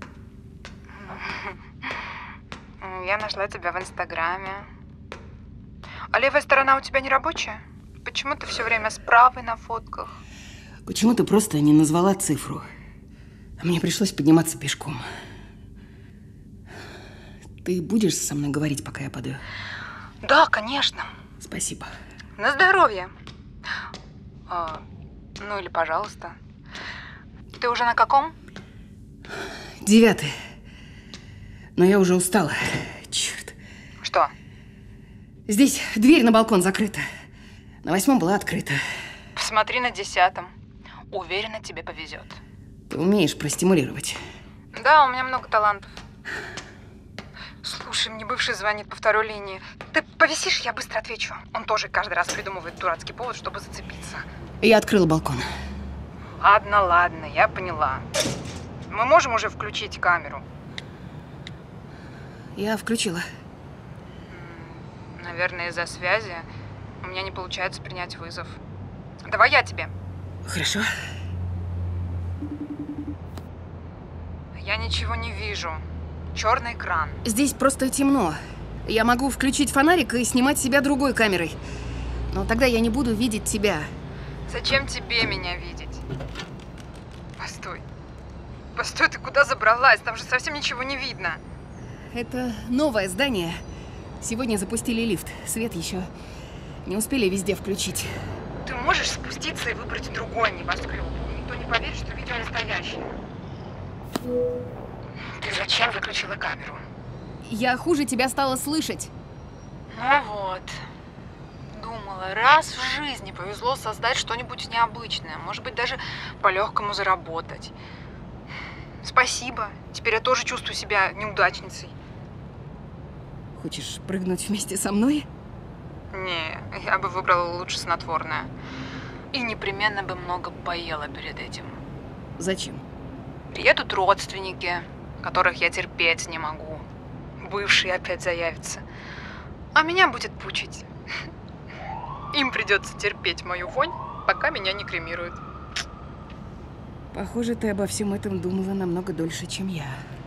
Я нашла тебя в Инстаграме. А левая сторона у тебя не рабочая? Почему ты все время с правой на фотках? Почему ты просто не назвала цифру? А мне пришлось подниматься пешком. Ты будешь со мной говорить, пока я падаю? Да, конечно. Спасибо. На здоровье. Ну или пожалуйста. Ты уже на каком? 9. Но я уже устала. Черт. Что? Здесь дверь на балкон закрыта. На 8 была открыта. Посмотри на 10. Уверена, тебе повезет. Ты умеешь простимулировать. Да, у меня много талантов. Слушай, мне бывший звонит по второй линии. Ты повисишь, я быстро отвечу. Он тоже каждый раз придумывает дурацкий повод, чтобы зацепиться. Я открыла балкон. Ладно, я поняла. Мы можем уже включить камеру? Я включила. Наверное, из-за связи у меня не получается принять вызов. Давай я тебе. Хорошо. Я ничего не вижу. Черный экран. Здесь просто темно. Я могу включить фонарик и снимать себя другой камерой. Но тогда я не буду видеть тебя. Зачем тебе меня видеть? Постой, ты куда забралась? Там же совсем ничего не видно. Это новое здание. Сегодня запустили лифт. Свет еще не успели везде включить. Ты можешь спуститься и выбрать другой небоскреб? Никто не поверит, что видео настоящее. Ты зачем выключила камеру? Я хуже тебя стала слышать. Ну вот. Думала, раз в жизни повезло создать что-нибудь необычное. Может быть, даже по-легкому заработать. Спасибо. Теперь я тоже чувствую себя неудачницей. Хочешь прыгнуть вместе со мной? Не, я бы выбрала лучше снотворное. И непременно бы много поела перед этим. Зачем? Приедут родственники, которых я терпеть не могу. Бывший опять заявится. А меня будет пучить. Им придется терпеть мою вонь, пока меня не кремируют. Похоже, ты обо всем этом думала намного дольше, чем я.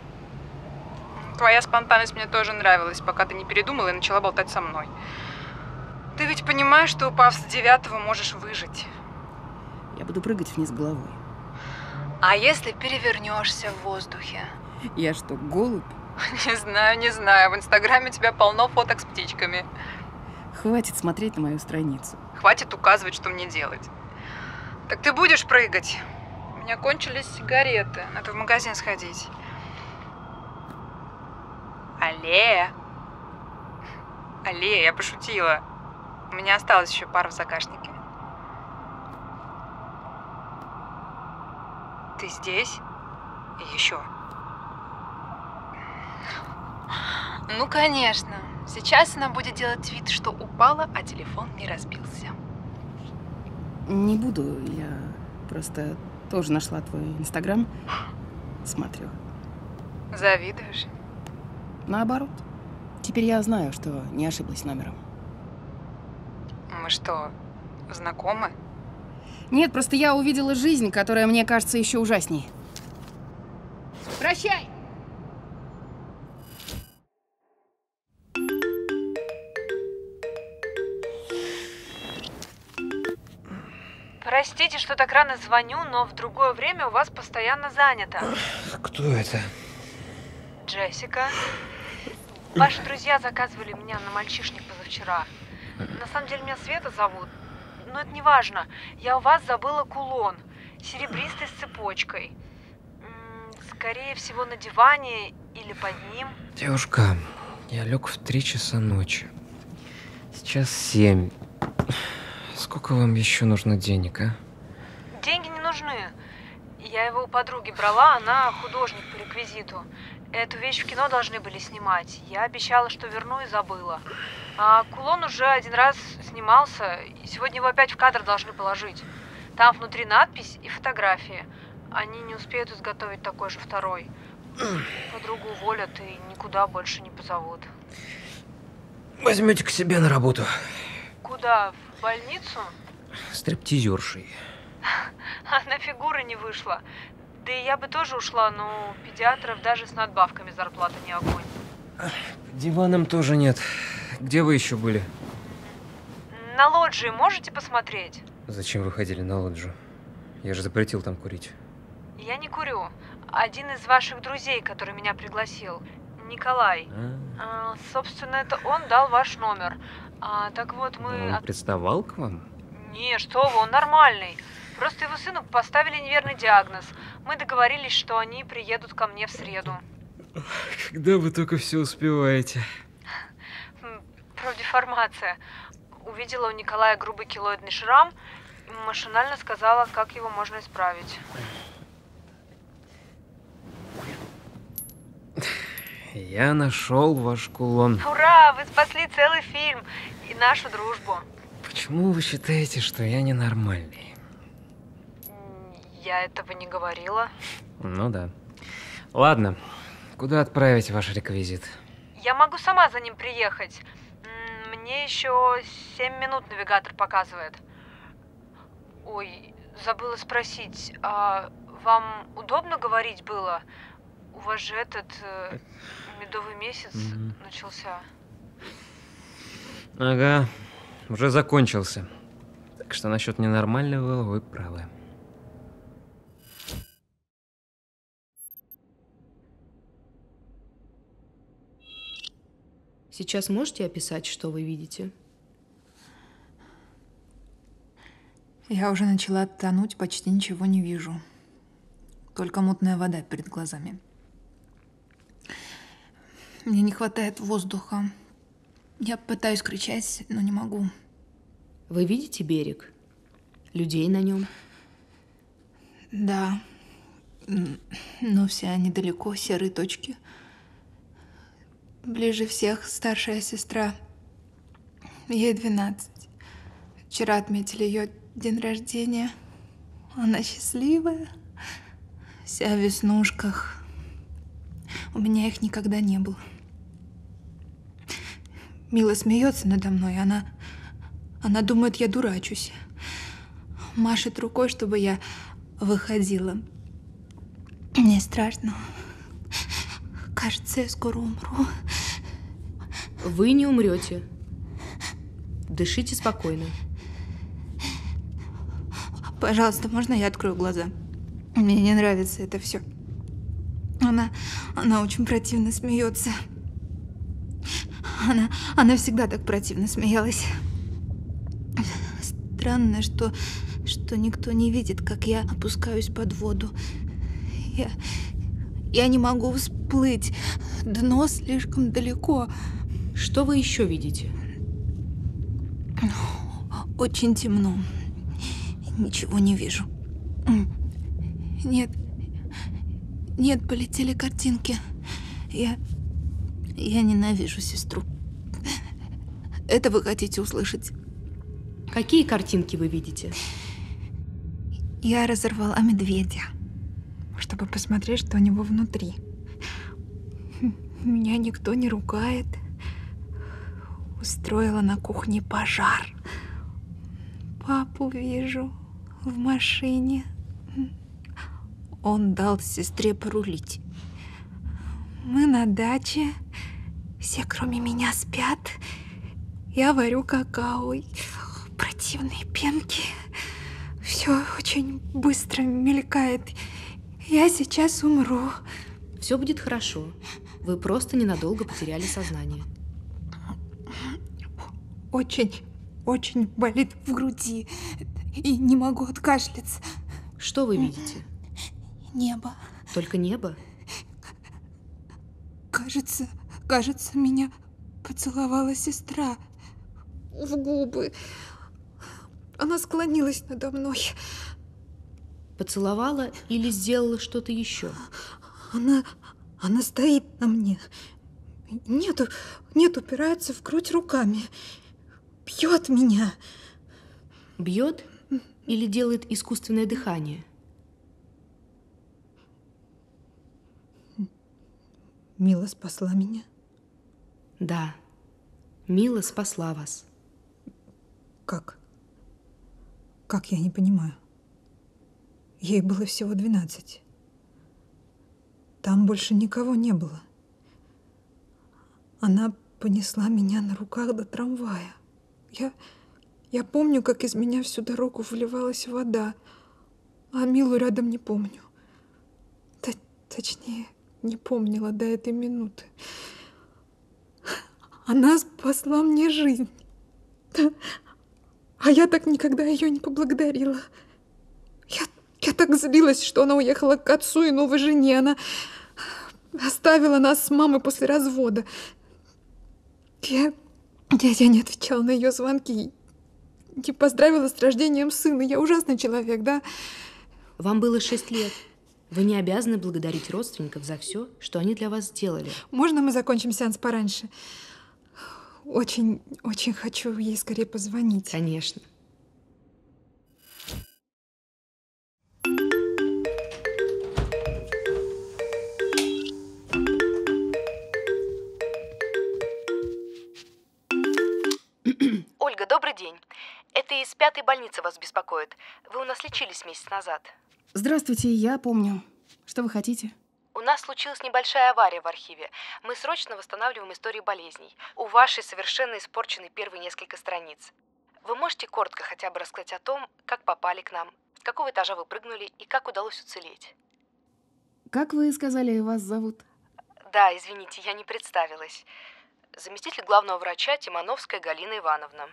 Твоя спонтанность мне тоже нравилась, пока ты не передумала и начала болтать со мной. Ты ведь понимаешь, что упав с 9-го можешь выжить? Я буду прыгать вниз головой. А если перевернешься в воздухе? Я что, голубь? Не знаю. В Инстаграме у тебя полно фоток с птичками. Хватит смотреть на мою страницу. Хватит указывать, что мне делать. Так ты будешь прыгать? У меня кончились сигареты. Надо в магазин сходить. Алле, я пошутила. У меня осталось еще пара в загашнике. Ты здесь? И еще. Ну, конечно. Сейчас она будет делать вид, что упала, а телефон не разбился. Не буду. Я просто тоже нашла твой Инстаграм. Смотрю. Завидуешь? Наоборот. Теперь я знаю, что не ошиблась номером. Мы что, знакомы? Нет, просто я увидела жизнь, которая мне кажется еще ужасней. Прощай! Простите, что так рано звоню, но в другое время у вас постоянно занято. Кто это? Джессика. Ваши друзья заказывали меня на мальчишник позавчера. На самом деле меня Света зовут, но это не важно. Я у вас забыла кулон, серебристый с цепочкой. Скорее всего, на диване или под ним. Девушка, я лег в 3 часа ночи. Сейчас 7. Сколько вам еще нужно денег, а? Деньги не нужны. Я его у подруги брала, она художник по реквизиту. Эту вещь в кино должны были снимать. Я обещала, что верну, и забыла. А кулон уже 1 раз снимался, и сегодня его опять в кадр должны положить. Там внутри надпись и фотографии. Они не успеют изготовить такой же второй. Подругу уволят и никуда больше не позовут. Возьмете к себе на работу. Куда? В больницу? Стриптизершей. Она фигура не вышла. Да и я бы тоже ушла, но у педиатров даже с надбавками зарплата не огонь. Диваном тоже нет. Где вы еще были? На лоджии можете посмотреть? Зачем вы ходили на лоджию? Я же запретил там курить. Я не курю. Один из ваших друзей, который меня пригласил, Николай. Собственно, это он дал ваш номер. Так вот, мы... Он приставал к вам? Не, что вы, он нормальный. Просто его сыну поставили неверный диагноз. Мы договорились, что они приедут ко мне в среду. Когда вы только все успеваете? Профдеформация. Увидела у Николая грубый килоидный шрам и машинально сказала, как его можно исправить. Я нашел ваш кулон. Ура! Вы спасли целый фильм и нашу дружбу. Почему вы считаете, что я ненормальный? Я этого не говорила. Ну да. Ладно. Куда отправить ваш реквизит? Я могу сама за ним приехать. Мне еще 7 минут навигатор показывает. Ой, забыла спросить, а вам удобно говорить было? У вас же этот медовый месяц начался. Ага, уже закончился. Так что насчет ненормального вы правы. Сейчас можете описать, что вы видите? Я уже начала тонуть, почти ничего не вижу. Только мутная вода перед глазами. Мне не хватает воздуха. Я пытаюсь кричать, но не могу. Вы видите берег? Людей на нем? Да. Но все они далеко, серые точки. Ближе всех старшая сестра. Ей 12. Вчера отметили ее день рождения. Она счастливая. Вся в веснушках. У меня их никогда не было. Мила смеется надо мной. Она думает, я дурачусь. Машет рукой, чтобы я выходила. Мне страшно. Кажется, я скоро умру. Вы не умрете. Дышите спокойно. Пожалуйста, можно я открою глаза? Мне не нравится это все. Она очень противно смеется. Она всегда так противно смеялась. Странно, что никто не видит, как я опускаюсь под воду. Я не могу всплыть. Дно слишком далеко. Что вы еще видите? Очень темно. Ничего не вижу. Нет, полетели картинки. Я ненавижу сестру. Это вы хотите услышать? Какие картинки вы видите? Я разорвала медведя, чтобы посмотреть, что у него внутри. Меня никто не ругает. Устроила на кухне пожар. Папу вижу в машине. Он дал сестре порулить. Мы на даче. Все, кроме меня, спят. Я варю какао. Противные пенки. Все очень быстро мелькает. Я сейчас умру. Все будет хорошо. Вы просто ненадолго потеряли сознание. Очень болит в груди. И не могу откашляться. Что вы видите? Небо. Только небо? Кажется, меня поцеловала сестра в губы. Она склонилась надо мной. Поцеловала или сделала что-то еще? Она стоит на мне. Нет, упирается в грудь руками. Бьет меня. Бьет или делает искусственное дыхание? Мила спасла меня. Да, Мила спасла вас. Как? Как, я не понимаю. Ей было всего 12. Там больше никого не было. Она понесла меня на руках до трамвая. Я помню, как из меня всю дорогу выливалась вода, а Милу рядом не помню. Точнее, не помнила до этой минуты. Она спасла мне жизнь. А я так никогда ее не поблагодарила. Я так злилась, что она уехала к отцу и новой жене. Она оставила нас с мамой после развода. Я не отвечала на ее звонки. Не поздравила с рождением сына. Я ужасный человек, да? Вам было 6 лет. Вы не обязаны благодарить родственников за все, что они для вас сделали. Можно мы закончим сеанс пораньше? Очень хочу ей скорее позвонить. Конечно. Ольга, добрый день. Это из 5-й больницы вас беспокоит. Вы у нас лечились месяц назад. Здравствуйте, я помню. Что вы хотите? У нас случилась небольшая авария в архиве. Мы срочно восстанавливаем историю болезней. У вашей совершенно испорчены первые несколько страниц. Вы можете коротко хотя бы рассказать о том, как попали к нам, с какого этажа вы прыгнули и как удалось уцелеть? Как вы сказали, вас зовут? Да, извините, я не представилась. Заместитель главного врача Тимановская Галина Ивановна.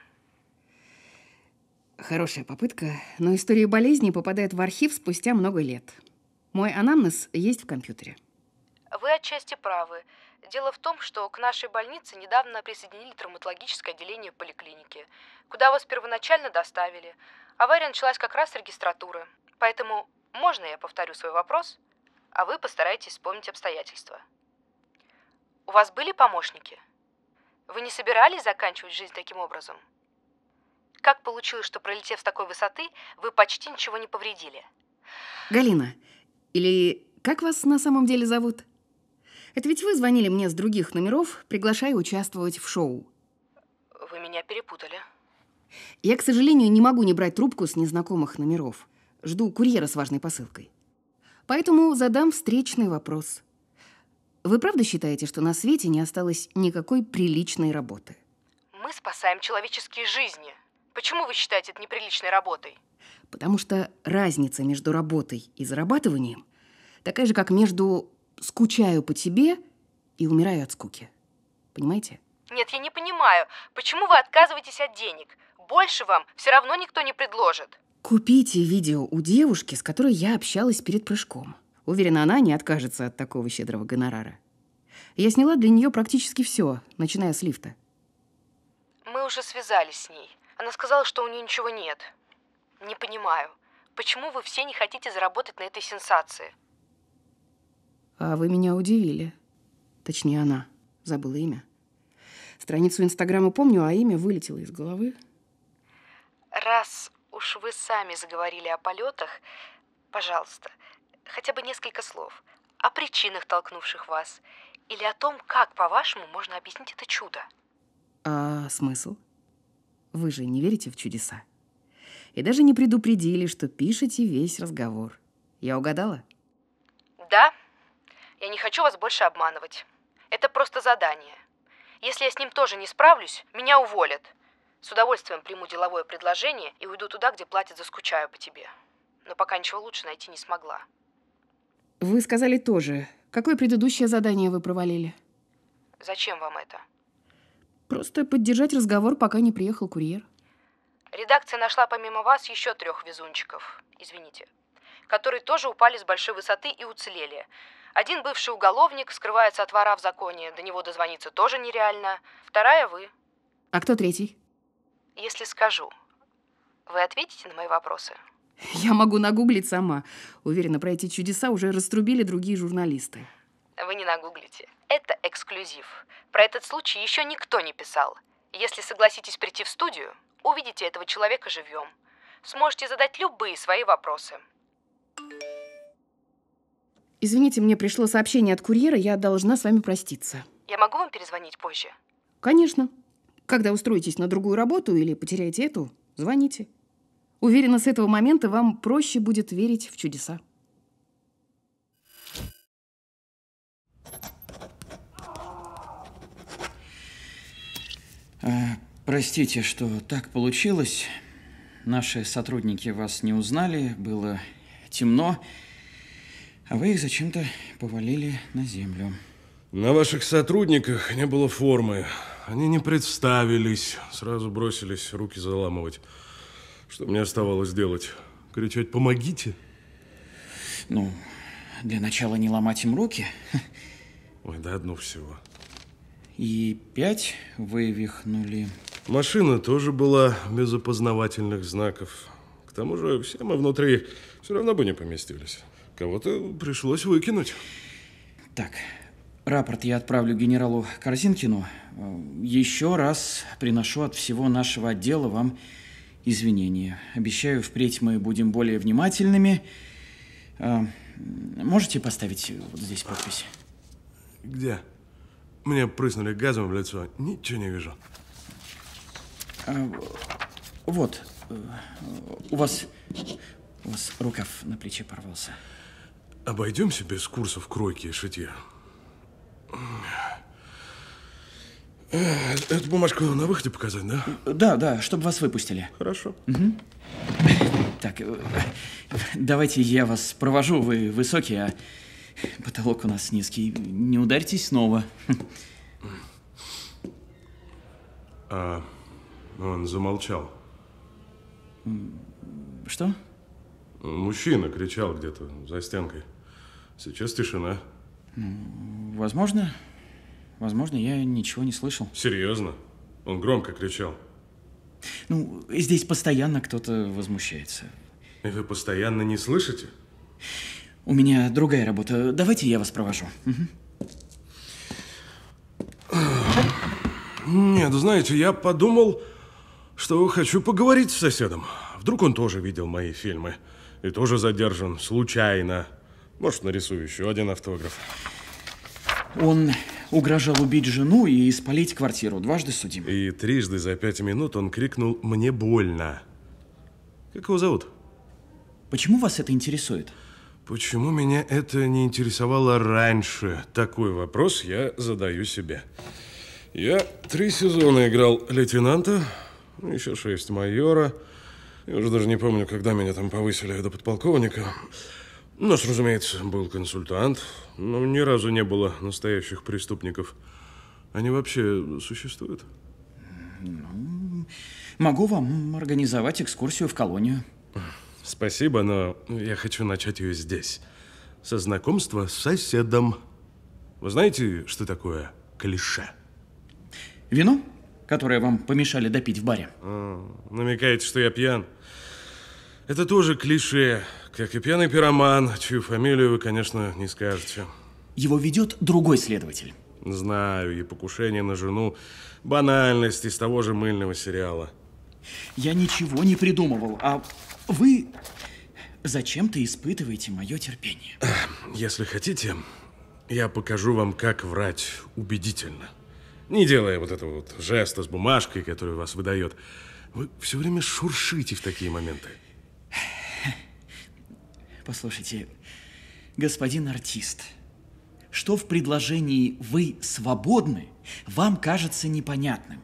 Хорошая попытка, но история болезни попадает в архив спустя много лет. Мой анамнез есть в компьютере. Вы отчасти правы. Дело в том, что к нашей больнице недавно присоединили травматологическое отделение поликлиники, куда вас первоначально доставили. Авария началась как раз с регистратуры. Поэтому можно я повторю свой вопрос, а вы постарайтесь вспомнить обстоятельства. У вас были помощники? Вы не собирались заканчивать жизнь таким образом? Как получилось, что, пролетев с такой высоты, вы почти ничего не повредили? Галина, или как вас на самом деле зовут? Это ведь вы звонили мне с других номеров, приглашая участвовать в шоу. Вы меня перепутали. Я, к сожалению, не могу не брать трубку с незнакомых номеров. Жду курьера с важной посылкой. Поэтому задам встречный вопрос. Вы правда считаете, что на свете не осталось никакой приличной работы? Мы спасаем человеческие жизни. Почему вы считаете это неприличной работой? Потому что разница между работой и зарабатыванием такая же, как между «скучаю по тебе» и «умираю от скуки». Понимаете? Нет, я не понимаю, почему вы отказываетесь от денег? Больше вам все равно никто не предложит. Купите видео у девушки, с которой я общалась перед прыжком. Уверена, она не откажется от такого щедрого гонорара. Я сняла для нее практически все, начиная с лифта. Мы уже связались с ней. Она сказала, что у нее ничего нет. Не понимаю, почему вы все не хотите заработать на этой сенсации? А вы меня удивили. Точнее, она. Забыла имя. Страницу Инстаграма помню, а имя вылетело из головы. Раз уж вы сами заговорили о полетах, пожалуйста, хотя бы несколько слов о причинах, толкнувших вас, или о том, как, по-вашему, можно объяснить это чудо. А смысл? Вы же не верите в чудеса. И даже не предупредили, что пишете весь разговор. Я угадала? Да, я не хочу вас больше обманывать. Это просто задание. Если я с ним тоже не справлюсь, меня уволят. С удовольствием приму деловое предложение и уйду туда, где платят за «скучаю по тебе». Но пока ничего лучше найти не смогла. Вы сказали тоже. Какое предыдущее задание вы провалили? Зачем вам это? Просто поддержать разговор, пока не приехал курьер. Редакция нашла помимо вас еще 3 везунчиков. Извините. которые тоже упали с большой высоты и уцелели. Один бывший уголовник скрывается от вора в законе, до него дозвониться тоже нереально. Вторая вы. А кто третий? Если скажу, вы ответите на мои вопросы? Я могу нагуглить сама. Уверена, про эти чудеса уже раструбили другие журналисты. Вы не нагуглите. Это эксклюзив. Про этот случай еще никто не писал. Если согласитесь прийти в студию, увидите этого человека живьем. Сможете задать любые свои вопросы. Извините, мне пришло сообщение от курьера, я должна с вами проститься. Я могу вам перезвонить позже? Конечно. Когда устроитесь на другую работу или потеряете эту, звоните. Уверена, с этого момента вам проще будет верить в чудеса. Простите, что так получилось. Наши сотрудники вас не узнали, было темно, а вы их зачем-то повалили на землю. На ваших сотрудниках не было формы. Они не представились, сразу бросились руки заламывать. Что мне оставалось делать? Кричать «помогите»? Ну, для начала не ломать им руки. Ой, да одно всего. И 5 вывихнули. Машина тоже была без опознавательных знаков. К тому же все мы внутри все равно бы не поместились. Кого-то пришлось выкинуть. Так, рапорт я отправлю генералу Корзинкину. Еще раз приношу от всего нашего отдела вам извинения. Обещаю, впредь мы будем более внимательными. Можете поставить вот здесь подпись? Где? Мне прыснули газом в лицо. Ничего не вижу. Вот. У вас рукав на плече порвался. Обойдемся без курсов кройки и шитья. Эту бумажку на выходе показать, да? Да, чтобы вас выпустили. Хорошо. Угу. Так, давайте я вас провожу. Вы высокий, а потолок у нас низкий. Не ударьтесь снова. Он замолчал. Что? Мужчина кричал где-то за стенкой. Сейчас тишина. Возможно, я ничего не слышал. Серьезно? Он громко кричал. Ну, здесь постоянно кто-то возмущается. И вы постоянно не слышите? У меня другая работа. Давайте я вас провожу. Угу. Нет, знаете, я подумал, что хочу поговорить с соседом. Вдруг он тоже видел мои фильмы и тоже задержан случайно. Может, нарисую еще один автограф. Он угрожал убить жену и спалить квартиру. Дважды судим. И трижды за 5 минут он крикнул «Мне больно». Как его зовут? Почему вас это интересует? Почему меня это не интересовало раньше? Такой вопрос я задаю себе. Я 3 сезона играл лейтенанта, еще 6 майора. Я уже даже не помню, когда меня там повысили до подполковника. У нас, разумеется, был консультант, но ни разу не было настоящих преступников. Они вообще существуют? Ну, могу вам организовать экскурсию в колонию. Спасибо, но я хочу начать ее здесь. Со знакомства с соседом. Вы знаете, что такое клише? Вино, которое вам помешали допить в баре. Намекаете, что я пьян? Это тоже клише, как и пьяный пироман, чью фамилию вы, конечно, не скажете. Его ведет другой следователь. Знаю, и покушение на жену – банальность из того же мыльного сериала. Я ничего не придумывал, а вы зачем-то испытываете мое терпение. Если хотите, я покажу вам, как врать убедительно. Не делая вот этого вот жеста с бумажкой, который вас выдает. Вы все время шуршите в такие моменты. Послушайте, господин артист, что в предложении «вы свободны» вам кажется непонятным?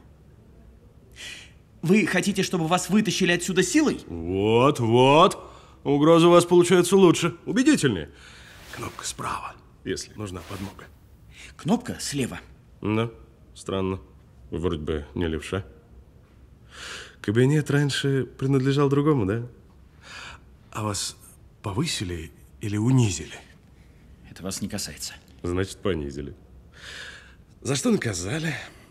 Вы хотите, чтобы вас вытащили отсюда силой? Вот. Угроза у вас получается лучше, убедительнее. Кнопка справа, если нужна подмога. Кнопка слева. Да, странно. Вроде бы не левша. Кабинет раньше принадлежал другому, да? А вас повысили или унизили? Это вас не касается. Значит, понизили. За что наказали?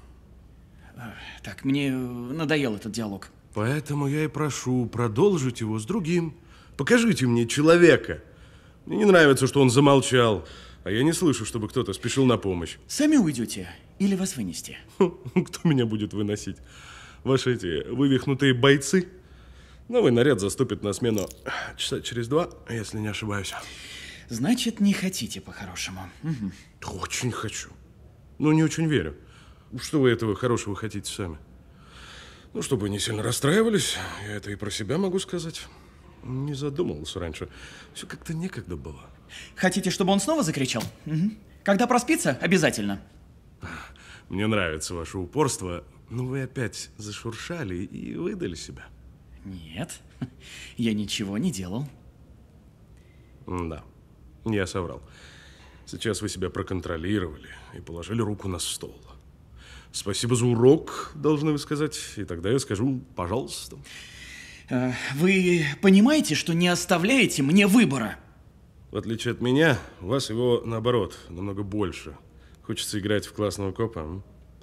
Так, мне надоел этот диалог. Поэтому я и прошу продолжить его с другим. Покажите мне человека. Мне не нравится, что он замолчал, а я не слышу, чтобы кто-то спешил на помощь. Сами уйдете или вас вынести? Кто меня будет выносить? Ваши эти вывихнутые бойцы? Новый наряд заступит на смену часа через 2, если не ошибаюсь. Значит, не хотите по-хорошему? Угу. Очень хочу. Но не очень верю. Что вы этого хорошего хотите сами? Ну, чтобы не сильно расстраивались, я это и про себя могу сказать. Не задумывался раньше. Все как-то некогда было. Хотите, чтобы он снова закричал? Угу. Когда проспится, обязательно. Мне нравится ваше упорство, но вы опять зашуршали и выдали себя. Нет, я ничего не делал. Да, я соврал. Сейчас вы себя проконтролировали и положили руку на стол. Спасибо за урок, должны вы сказать, и тогда я скажу «пожалуйста». Вы понимаете, что не оставляете мне выбора? В отличие от меня, у вас его, наоборот, намного больше. Хочется играть в классного копа.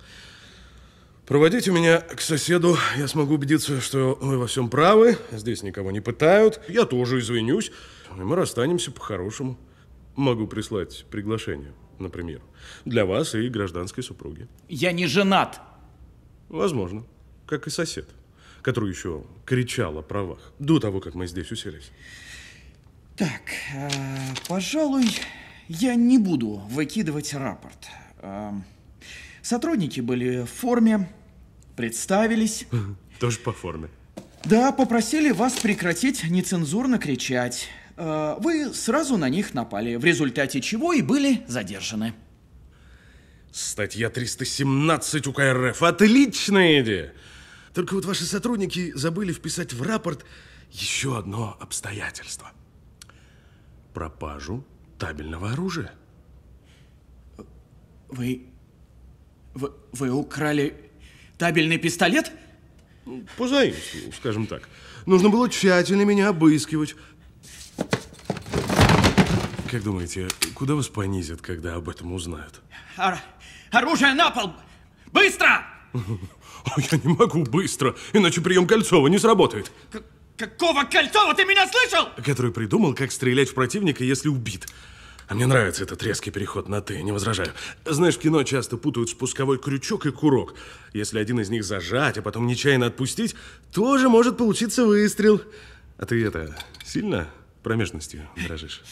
Проводите меня к соседу, я смогу убедиться, что вы во всем правы, здесь никого не пытают, я тоже извинюсь, и мы расстанемся по-хорошему. Могу прислать приглашение, например, для вас и гражданской супруги. Я не женат. Возможно, как и сосед, который еще кричал о правах до того, как мы здесь уселись. Так, пожалуй, я не буду выкидывать рапорт. Сотрудники были в форме, представились. Тоже по форме. Да, попросили вас прекратить нецензурно кричать. Вы сразу на них напали, в результате чего и были задержаны. Статья 317 УК РФ. Отличная идея! Только вот ваши сотрудники забыли вписать в рапорт еще одно обстоятельство. Пропажу табельного оружия. Вы украли табельный пистолет? Позаимствовал, скажем так. Нужно было тщательно меня обыскивать. Как думаете, куда вас понизят, когда об этом узнают? Оружие на пол! Быстро! Я не могу быстро, иначе прием Кольцова не сработает. Какого Кольцова, ты меня слышал? Который придумал, как стрелять в противника, если убит. А мне нравится этот резкий переход на «ты», не возражаю. Знаешь, в кино часто путают спусковой крючок и курок. Если один из них зажать, а потом нечаянно отпустить, тоже может получиться выстрел. А ты сильно промежностью дрожишь?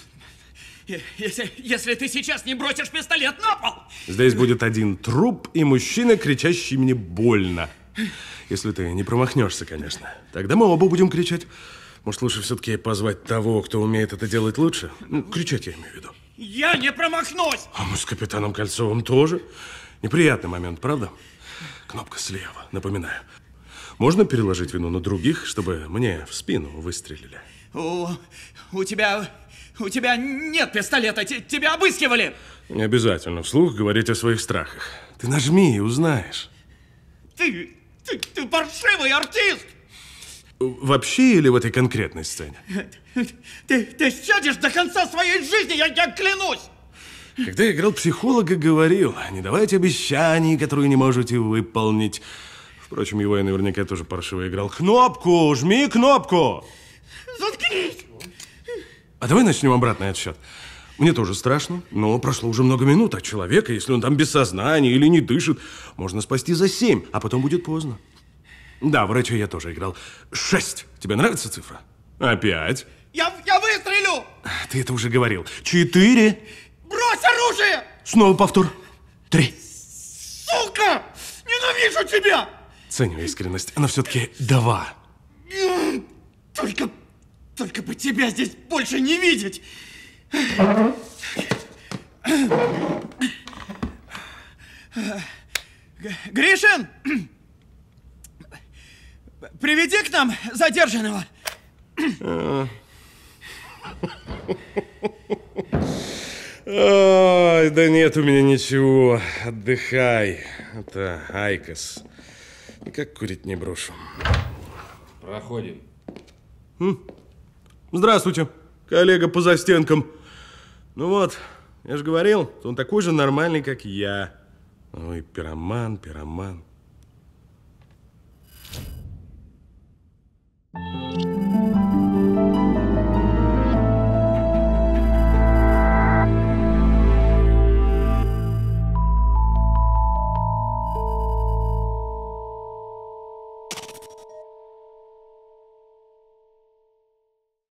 Если ты сейчас не бросишь пистолет на пол! Здесь будет один труп и мужчина, кричащий мне больно. Если ты не промахнешься, конечно. Тогда мы оба будем кричать. Может, лучше все-таки позвать того, кто умеет это делать лучше? Ну, кричать я имею в виду. Я не промахнусь! А мы с капитаном Кольцовым тоже. Неприятный момент, правда? Кнопка слева, напоминаю. Можно переложить вину на других, чтобы мне в спину выстрелили? У тебя нет пистолета, тебя обыскивали! Не обязательно вслух говорить о своих страхах. Ты нажми и узнаешь. Ты паршивый артист! Вообще или в этой конкретной сцене? Ты сядешь до конца своей жизни, я клянусь! Когда я играл психолога, говорил, не давайте обещаний, которые не можете выполнить. Впрочем, его я наверняка тоже паршиво играл. Кнопку! Жми кнопку! Заткнись! А давай начнем обратный отсчет. Мне тоже страшно, но прошло уже много минут, а человека, если он там без сознания или не дышит, можно спасти за 7, а потом будет поздно. Да, врача я тоже играл. 6. Тебе нравится цифра? 5. Я выстрелю! Ты это уже говорил. 4. Брось оружие! Снова повтор. 3. Сука! Ненавижу тебя! Ценю искренность, но все-таки 2. Только бы тебя здесь больше не видеть! Гришин! Приведи к нам задержанного! Ой, да нет у меня ничего. Отдыхай. Это Айкос. Никак курить не брошу. Проходим. Здравствуйте. коллега по застенкам. Ну вот, я же говорил, он такой же нормальный, как и я. Ой, пироман, пироман.